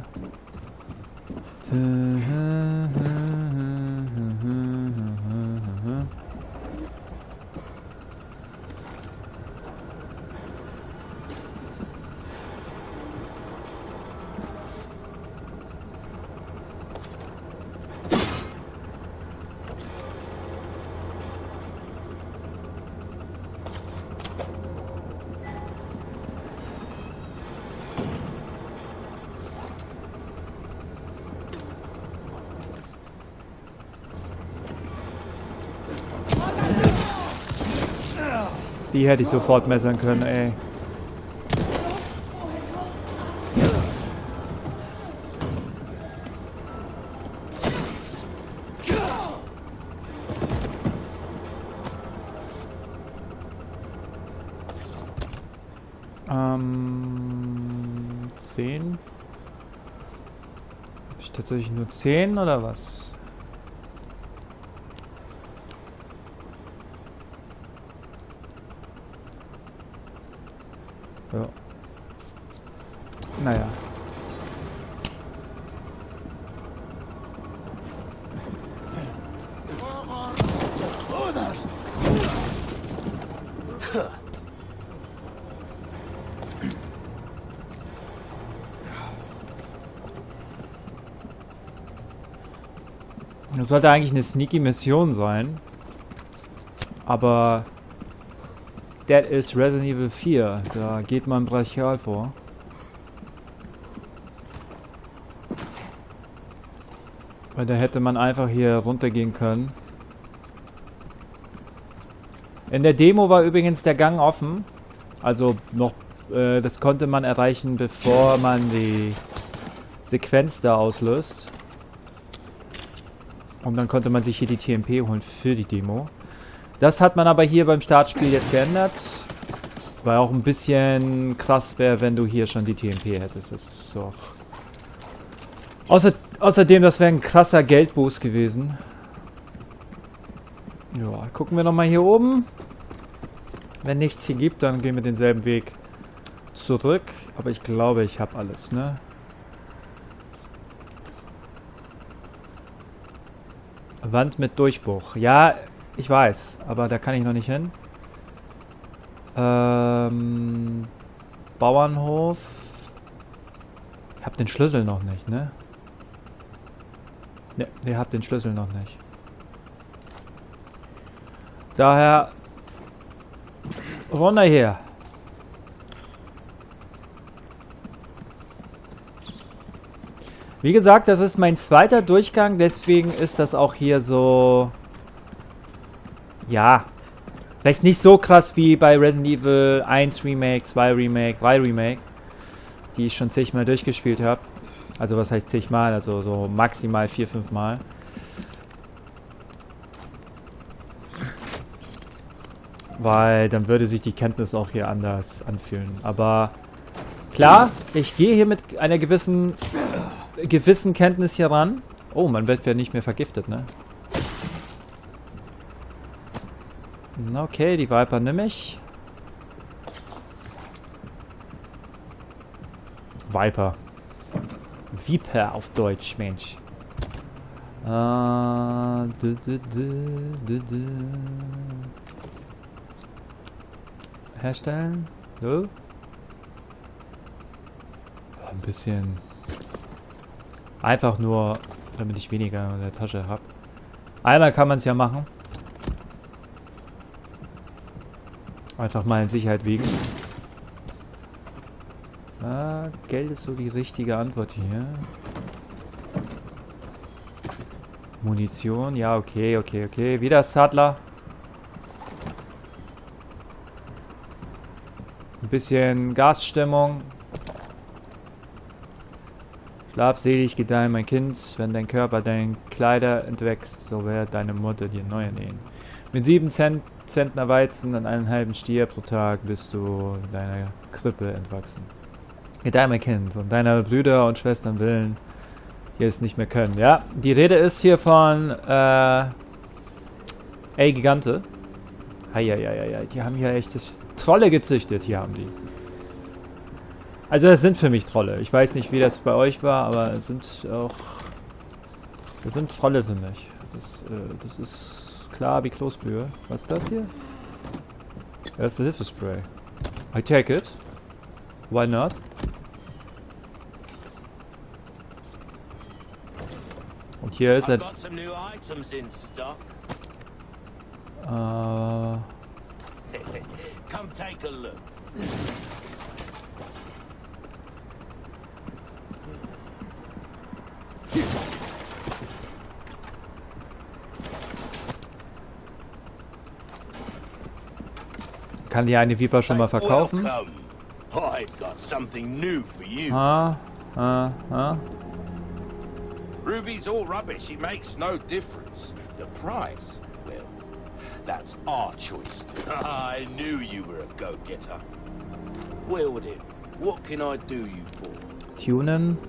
Die hätte ich sofort messern können, ey. Ähm... zehn? Hab ich tatsächlich nur zehn oder was? Ja. Naja. Das sollte eigentlich eine sneaky Mission sein. Aber That is Resident Evil vier. Da geht man brachial vor. Weil da hätte man einfach hier runtergehen können. In der Demo war übrigens der Gang offen. Also noch, äh, das konnte man erreichen, bevor man die Sequenz da auslöst. Und dann konnte man sich hier die T M P holen für die Demo. Das hat man aber hier beim Startspiel jetzt geändert. Weil auch ein bisschen krass wäre, wenn du hier schon die T M P hättest. Das ist doch... Außer, außerdem, das wäre ein krasser Geldboost gewesen. Ja, gucken wir nochmal hier oben. Wenn nichts hier gibt, dann gehen wir denselben Weg zurück. Aber ich glaube, ich habe alles, ne? Wand mit Durchbruch. Ja, ich weiß, aber da kann ich noch nicht hin. Ähm, Bauernhof. Ich hab den Schlüssel noch nicht, ne? Ne, ihr habt den Schlüssel noch nicht. Daher runter hier. Wie gesagt, das ist mein zweiter Durchgang, deswegen ist das auch hier so... Ja, vielleicht nicht so krass wie bei Resident Evil eins Remake, zwei Remake, drei Remake, die ich schon zigmal durchgespielt habe. Also was heißt zigmal, also so maximal vier, fünf Mal. Weil dann würde sich die Kenntnis auch hier anders anfühlen. Aber klar, ich gehe hier mit einer gewissen... gewissen Kenntnis hier ran. Oh, man wird ja nicht mehr vergiftet, ne? Okay, die Viper nehme ich. Viper. Viper auf Deutsch, Mensch. Äh, du, du, du, du, du. Herstellen. So. bisschen... Einfach nur, damit ich weniger in der Tasche habe. Einmal kann man es ja machen. Einfach mal in Sicherheit wiegen. Ah, Geld ist so die richtige Antwort hier. Munition, ja, okay, okay, okay. Wieder Sattler. Ein bisschen Gasstimmung. Schlaf selig, gedeihen, mein Kind. Wenn dein Körper deine Kleider entwächst, so wird deine Mutter dir neue nähen. Mit sieben Cent, Zentner Weizen und einen halben Stier pro Tag bist du deiner Krippe entwachsen. Gedeihe, mein Kind, und deiner Brüder und Schwestern willen, die es nicht mehr können. Ja, die Rede ist hier von, äh, ey, Gigante. Heieieiei, die haben hier echt Trolle gezüchtet, hier haben die. Also das sind für mich Trolle. Ich weiß nicht, wie das bei euch war, aber es sind auch... Das sind Trolle für mich. Das, äh, das ist klar wie Kloßbrühe. Was ist das hier? Erste Hilfespray. I take it. Why not? Und hier ist er. Äh... Come take a look. Kann die eine Viper schon mal verkaufen? Ah, ah, ah. Ruby's all rubbish. It makes no difference. The price, well, that's our choice. I knew you were a go-getter. Well then, what can I do you for? Tunen.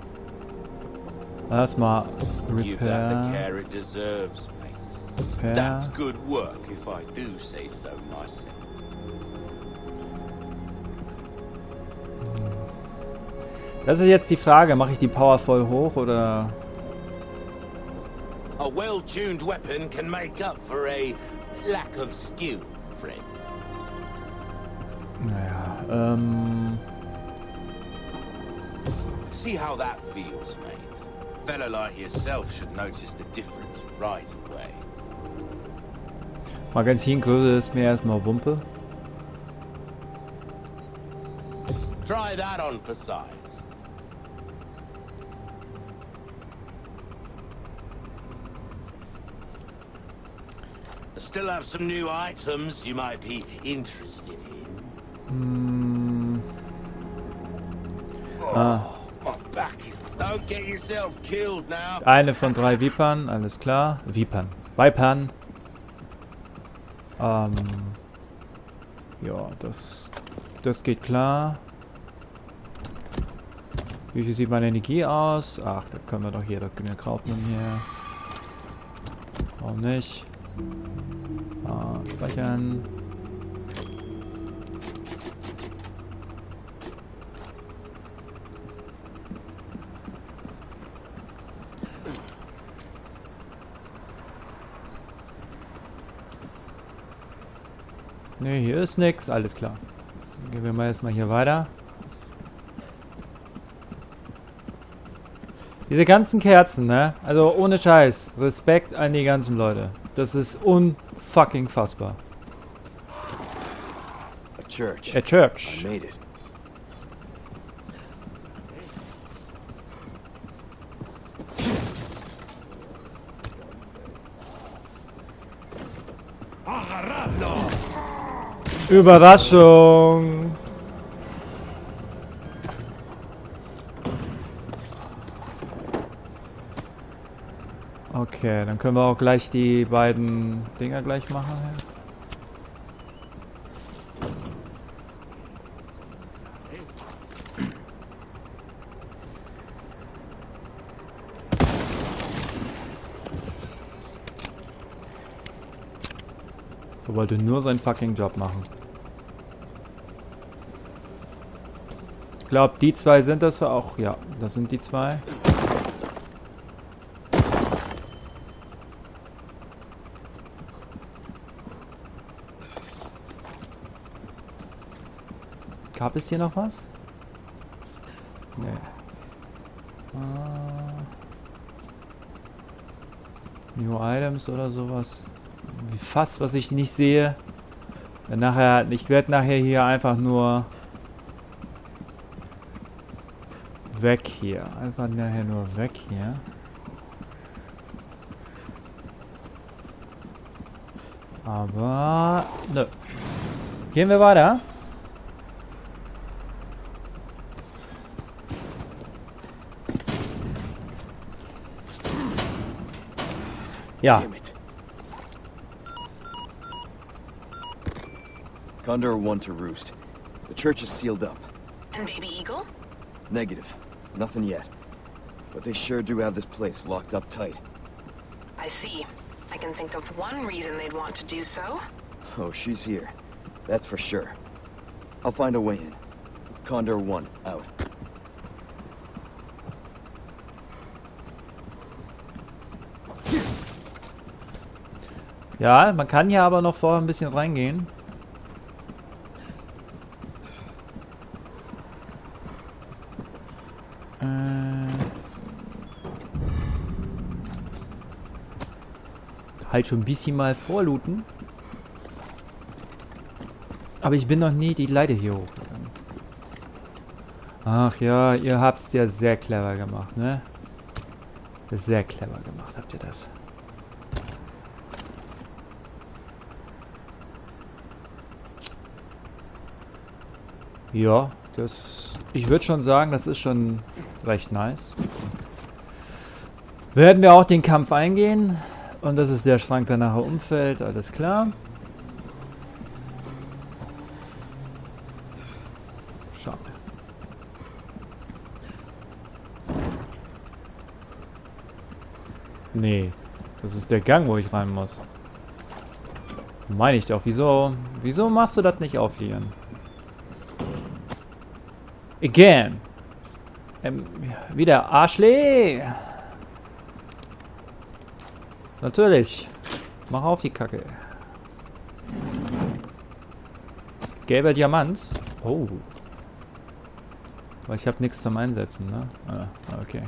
Erstmal Give that the Repair. care it deserves, mate. Repair. That's good work, if I do say so myself. Das ist jetzt die Frage, mache ich die Power voll hoch oder... A well-tuned weapon can make up for a lack of skill, friend. Naja, ähm... See how that feels, mate. A fella like yourself should notice the difference right away. Magazingröße ist mir erstmal Wumpe. Try that on for size. I still have some new items you might be interested in. Mm. Ah. My back is... Don't get yourself killed now. Eine von drei Vipern, alles klar. Vipern. Vipern. Ähm. Ja, das... Das geht klar. Wie viel sieht meine Energie aus? Ach, da können wir doch hier, da können wir Krautmann hier. Warum nicht? Ah, speichern. Ne, hier ist nix, alles klar. Dann gehen wir mal erstmal hier weiter. Diese ganzen Kerzen, ne? Also ohne Scheiß. Respekt an die ganzen Leute. Das ist unfucking fassbar. A church. A church. I made it. Überraschung. Okay, dann können wir auch gleich die beiden Dinger gleich machen. Er wollte nur seinen fucking Job machen. Ich glaube, die zwei sind das auch. Ja, das sind die zwei. Gab es hier noch was? Nee. New Items oder sowas. Wie fast, was ich nicht sehe. Dann nachher, ich werde nachher hier einfach nur weg hier. Einfach nachher nur weg hier. Aber nö. Gehen wir weiter. Ja. Condor one to Roost. The church is sealed up. And Baby Eagle? Negative. Nothing yet. But they sure do have this place locked up tight. I see. I can think of one reason they'd want to do so. Oh, she's here. That's for sure. I'll find a way in. Condor one, out. Ja, man kann hier aber noch vorher ein bisschen reingehen. Äh halt schon ein bisschen mal vorlooten. Aber ich bin noch nie die Leiter hier hochgegangen. Ach ja, ihr habt's ja sehr clever gemacht, ne? Sehr clever gemacht habt ihr das. Ja, das... Ich würde schon sagen, das ist schon recht nice. Werden wir auch den Kampf eingehen. Und das ist der Schrank, der nachher umfällt. Alles klar. Schade. Nee. Das ist der Gang, wo ich rein muss. Meine ich doch. Wieso... Wieso machst du das nicht aufliegen? Again. Ähm, wieder Arschlee. Natürlich. Mach auf die Kacke. Gelber Diamant. Oh. Aber ich habe nichts zum Einsetzen, ne? Ah, okay.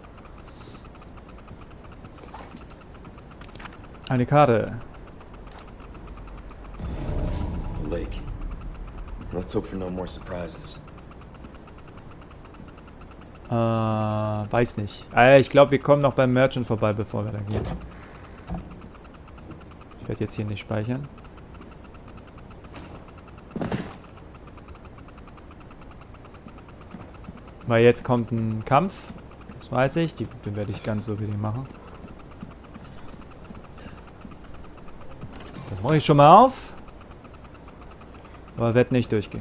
Eine Karte. Lake. Let's hope for no more surprises. Äh, weiß nicht. Äh, ich glaube, wir kommen noch beim Merchant vorbei, bevor wir da gehen. Ich werde jetzt hier nicht speichern. Weil jetzt kommt ein Kampf. Das weiß ich. Die, den werde ich ganz so wie die machen. Das mache ich schon mal auf. Aber wird nicht durchgehen.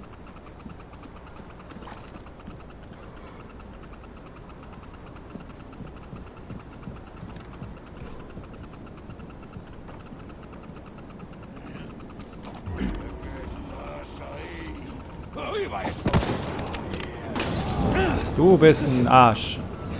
Du bist ein Arsch.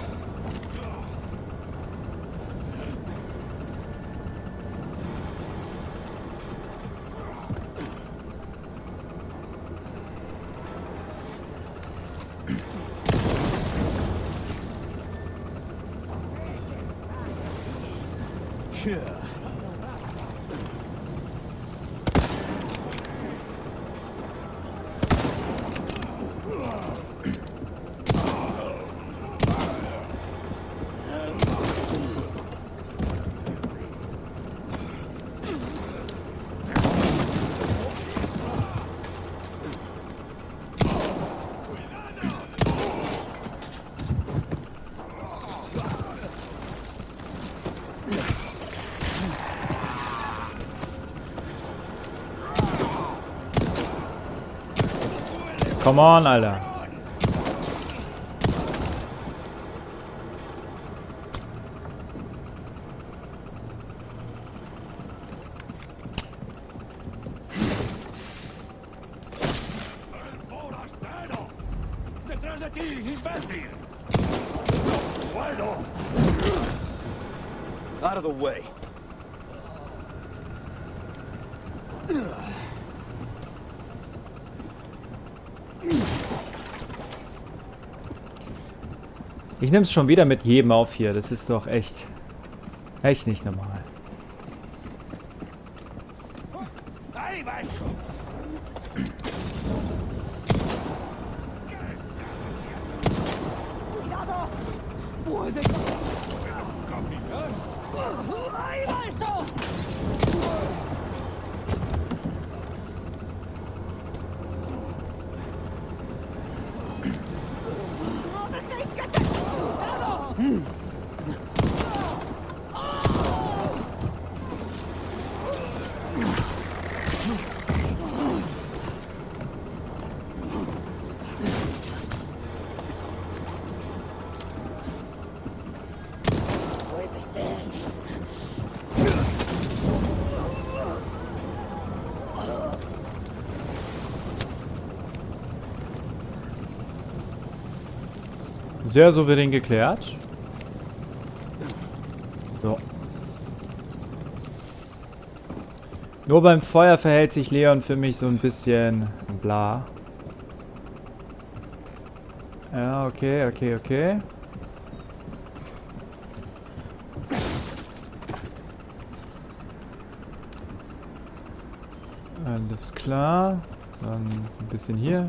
Come on, Alter. Out of the way. Ich nehme es schon wieder mit jedem auf hier. Das ist doch echt Echt nicht normal. Sehr souverän geklärt. So. Nur beim Feuer verhält sich Leon für mich so ein bisschen bla. Ja, okay, okay, okay. Alles klar. Dann ein bisschen hier.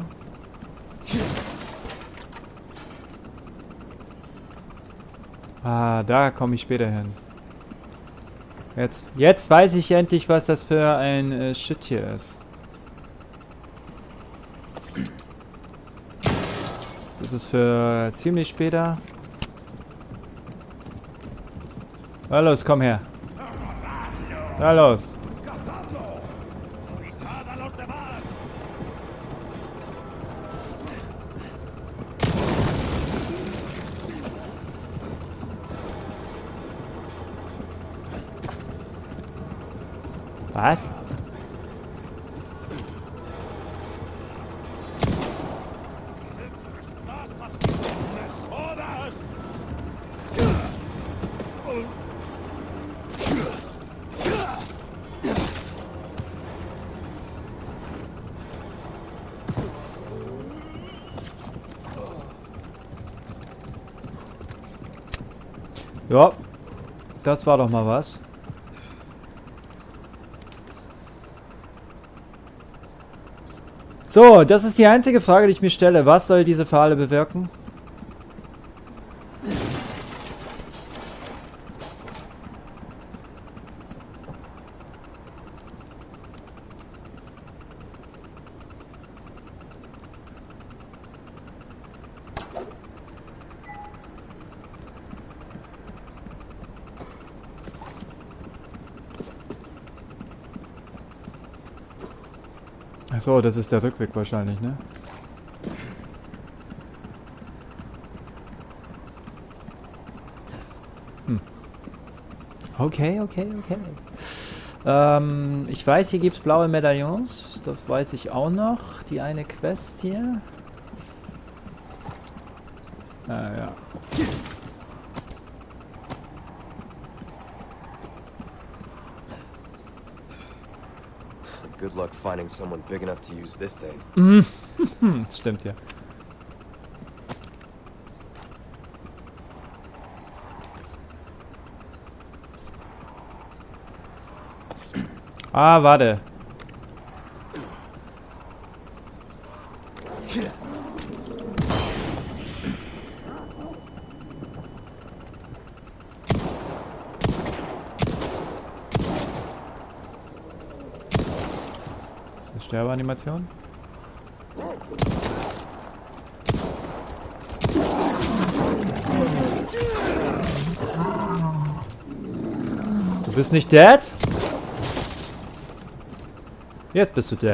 Ah, da komme ich später hin. Jetzt, jetzt weiß ich endlich, was das für ein äh, Shit hier ist. Das ist für ziemlich später. Na los, komm her. Na los. Was? Ja, das war doch mal was. So, das ist die einzige Frage, die ich mir stelle. Was soll diese Falle bewirken? So, das ist der Rückweg wahrscheinlich, ne? Hm. Okay, okay, okay. Ähm, ich weiß, hier gibt es blaue Medaillons. Das weiß ich auch noch. Die eine Quest hier. Ah, ja. Good luck finding someone big enough to use this thing. Mhm. Stimmt ja. Ah, warte. Sterbeanimation. Du bist nicht dead? Jetzt bist du dead.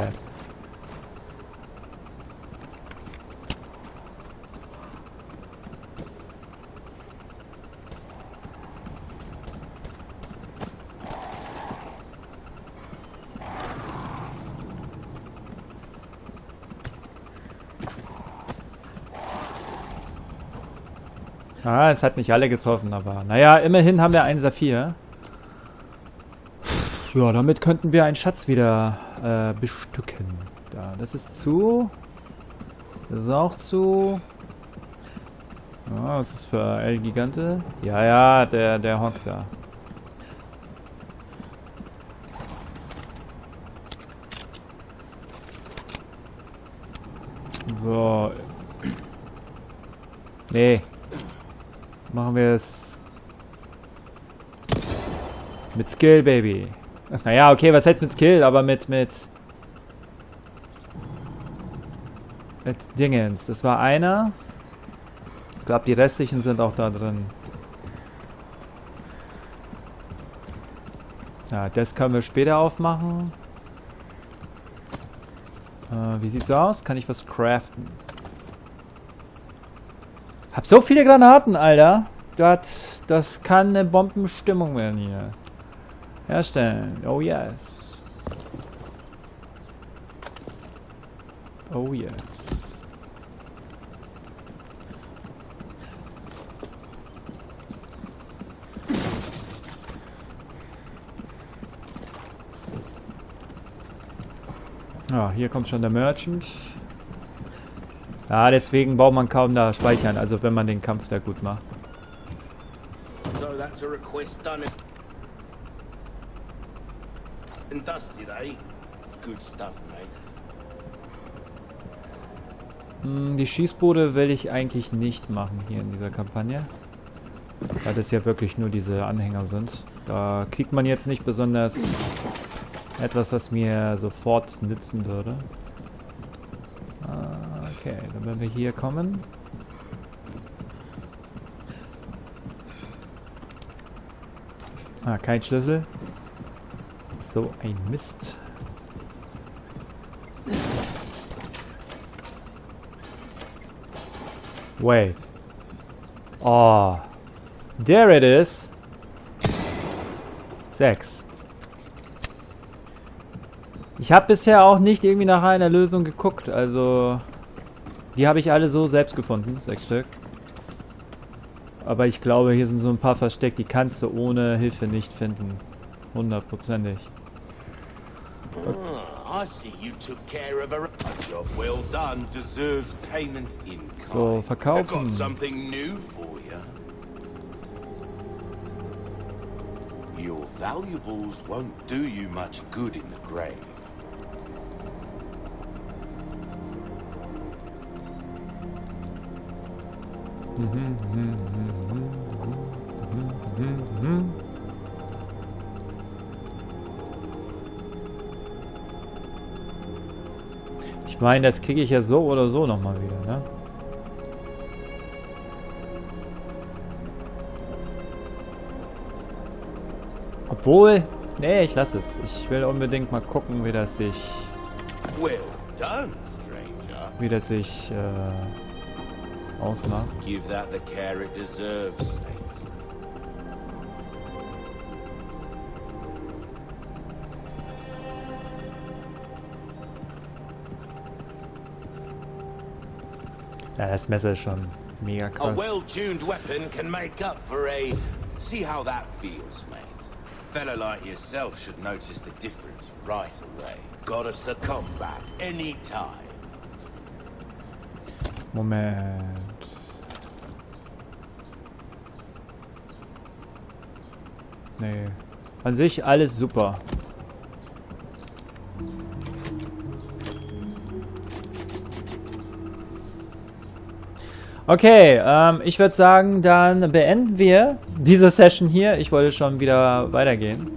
Ah, es hat nicht alle getroffen, aber naja, immerhin haben wir einen Saphir. Ja, damit könnten wir einen Schatz wieder äh, bestücken. Da, das ist zu. Das ist auch zu. Ja, was ist für El Gigante? Ja, ja, der, der hockt da. So. Nee. Machen wir es mit Skill, Baby. Naja, okay, was heißt mit Skill, aber mit, mit... Mit Dingens. Das war einer. Ich glaube, die restlichen sind auch da drin. Ja, das können wir später aufmachen. Äh, wie sieht's aus? Kann ich was craften? Hab so viele Granaten, Alter. Das, das kann eine Bombenstimmung werden hier. Herstellen. Oh yes. Oh yes. Ah, hier kommt schon der Merchant. Ja, deswegen braucht man kaum da speichern, also wenn man den Kampf da gut macht. So that's a request done and dusted, eh? Good stuff, mate. Hm, die Schießboote will ich eigentlich nicht machen hier in dieser Kampagne. Weil das ja wirklich nur diese Anhänger sind. Da kriegt man jetzt nicht besonders etwas, was mir sofort nützen würde. Okay, dann werden wir hier kommen. Ah, kein Schlüssel. So ein Mist. Wait. Oh. There it is. Sechs. Ich habe bisher auch nicht irgendwie nach einer Lösung geguckt, also die habe ich alle so selbst gefunden, sechs Stück. Aber ich glaube, hier sind so ein paar versteckt, die kannst du ohne Hilfe nicht finden. Hundertprozentig. So, verkaufen. Your valuables won't do you much good in the grave. Ich meine, das kriege ich ja so oder so nochmal wieder, ne? Obwohl, nee, ich lasse es. Ich will unbedingt mal gucken, wie das sich, Well done, stranger. wie das sich äh, ausmacht. Give that the care it deserves, mate. Ja, das Messer ist schon mega krass. A well-tuned weapon can make up for a... See how that feels, mate. Fella like yourself should notice the difference right away. Gotta succumb back any time. Moment. Nee. An sich alles super. Okay, ähm, ich würde sagen, dann beenden wir diese Session hier. Ich wollte schon wieder weitergehen.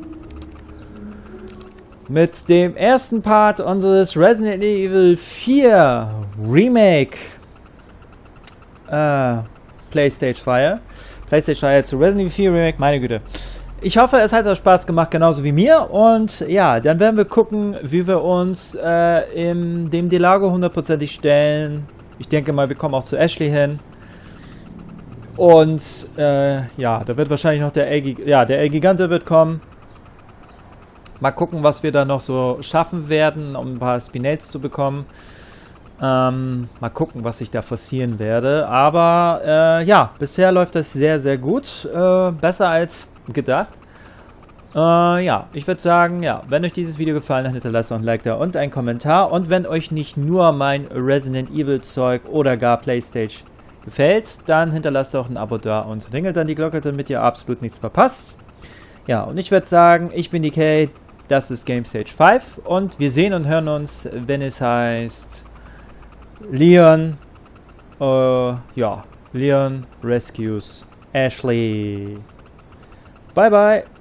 Mit dem ersten Part unseres Resident Evil vier Remake äh, Playstation-Reihe. Playstation-Reihe zu Resident Evil vier Remake, meine Güte. Ich hoffe, es hat euch Spaß gemacht, genauso wie mir. Und ja, dann werden wir gucken, wie wir uns äh, in dem Delago hundertprozentig stellen. Ich denke mal, wir kommen auch zu Ashley hin. Und äh, ja, da wird wahrscheinlich noch der El, ja, der El Gigante wird kommen. Mal gucken, was wir da noch so schaffen werden, um ein paar Spinels zu bekommen. Ähm, mal gucken, was ich da forcieren werde. Aber äh, ja, bisher läuft das sehr, sehr gut. Äh, besser als gedacht. Äh, ja, ich würde sagen, ja, wenn euch dieses Video gefallen hat, hinterlasst ein Like da und einen Kommentar. Und wenn euch nicht nur mein Resident Evil Zeug oder gar Playstation gefällt, dann hinterlasst auch ein Abo da und ringelt dann die Glocke, damit ihr absolut nichts verpasst. Ja, und ich würde sagen, ich bin D K, das ist Game Stage fünf und wir sehen und hören uns, wenn es heißt Leon, äh, ja, Leon rescues Ashley. Bye bye.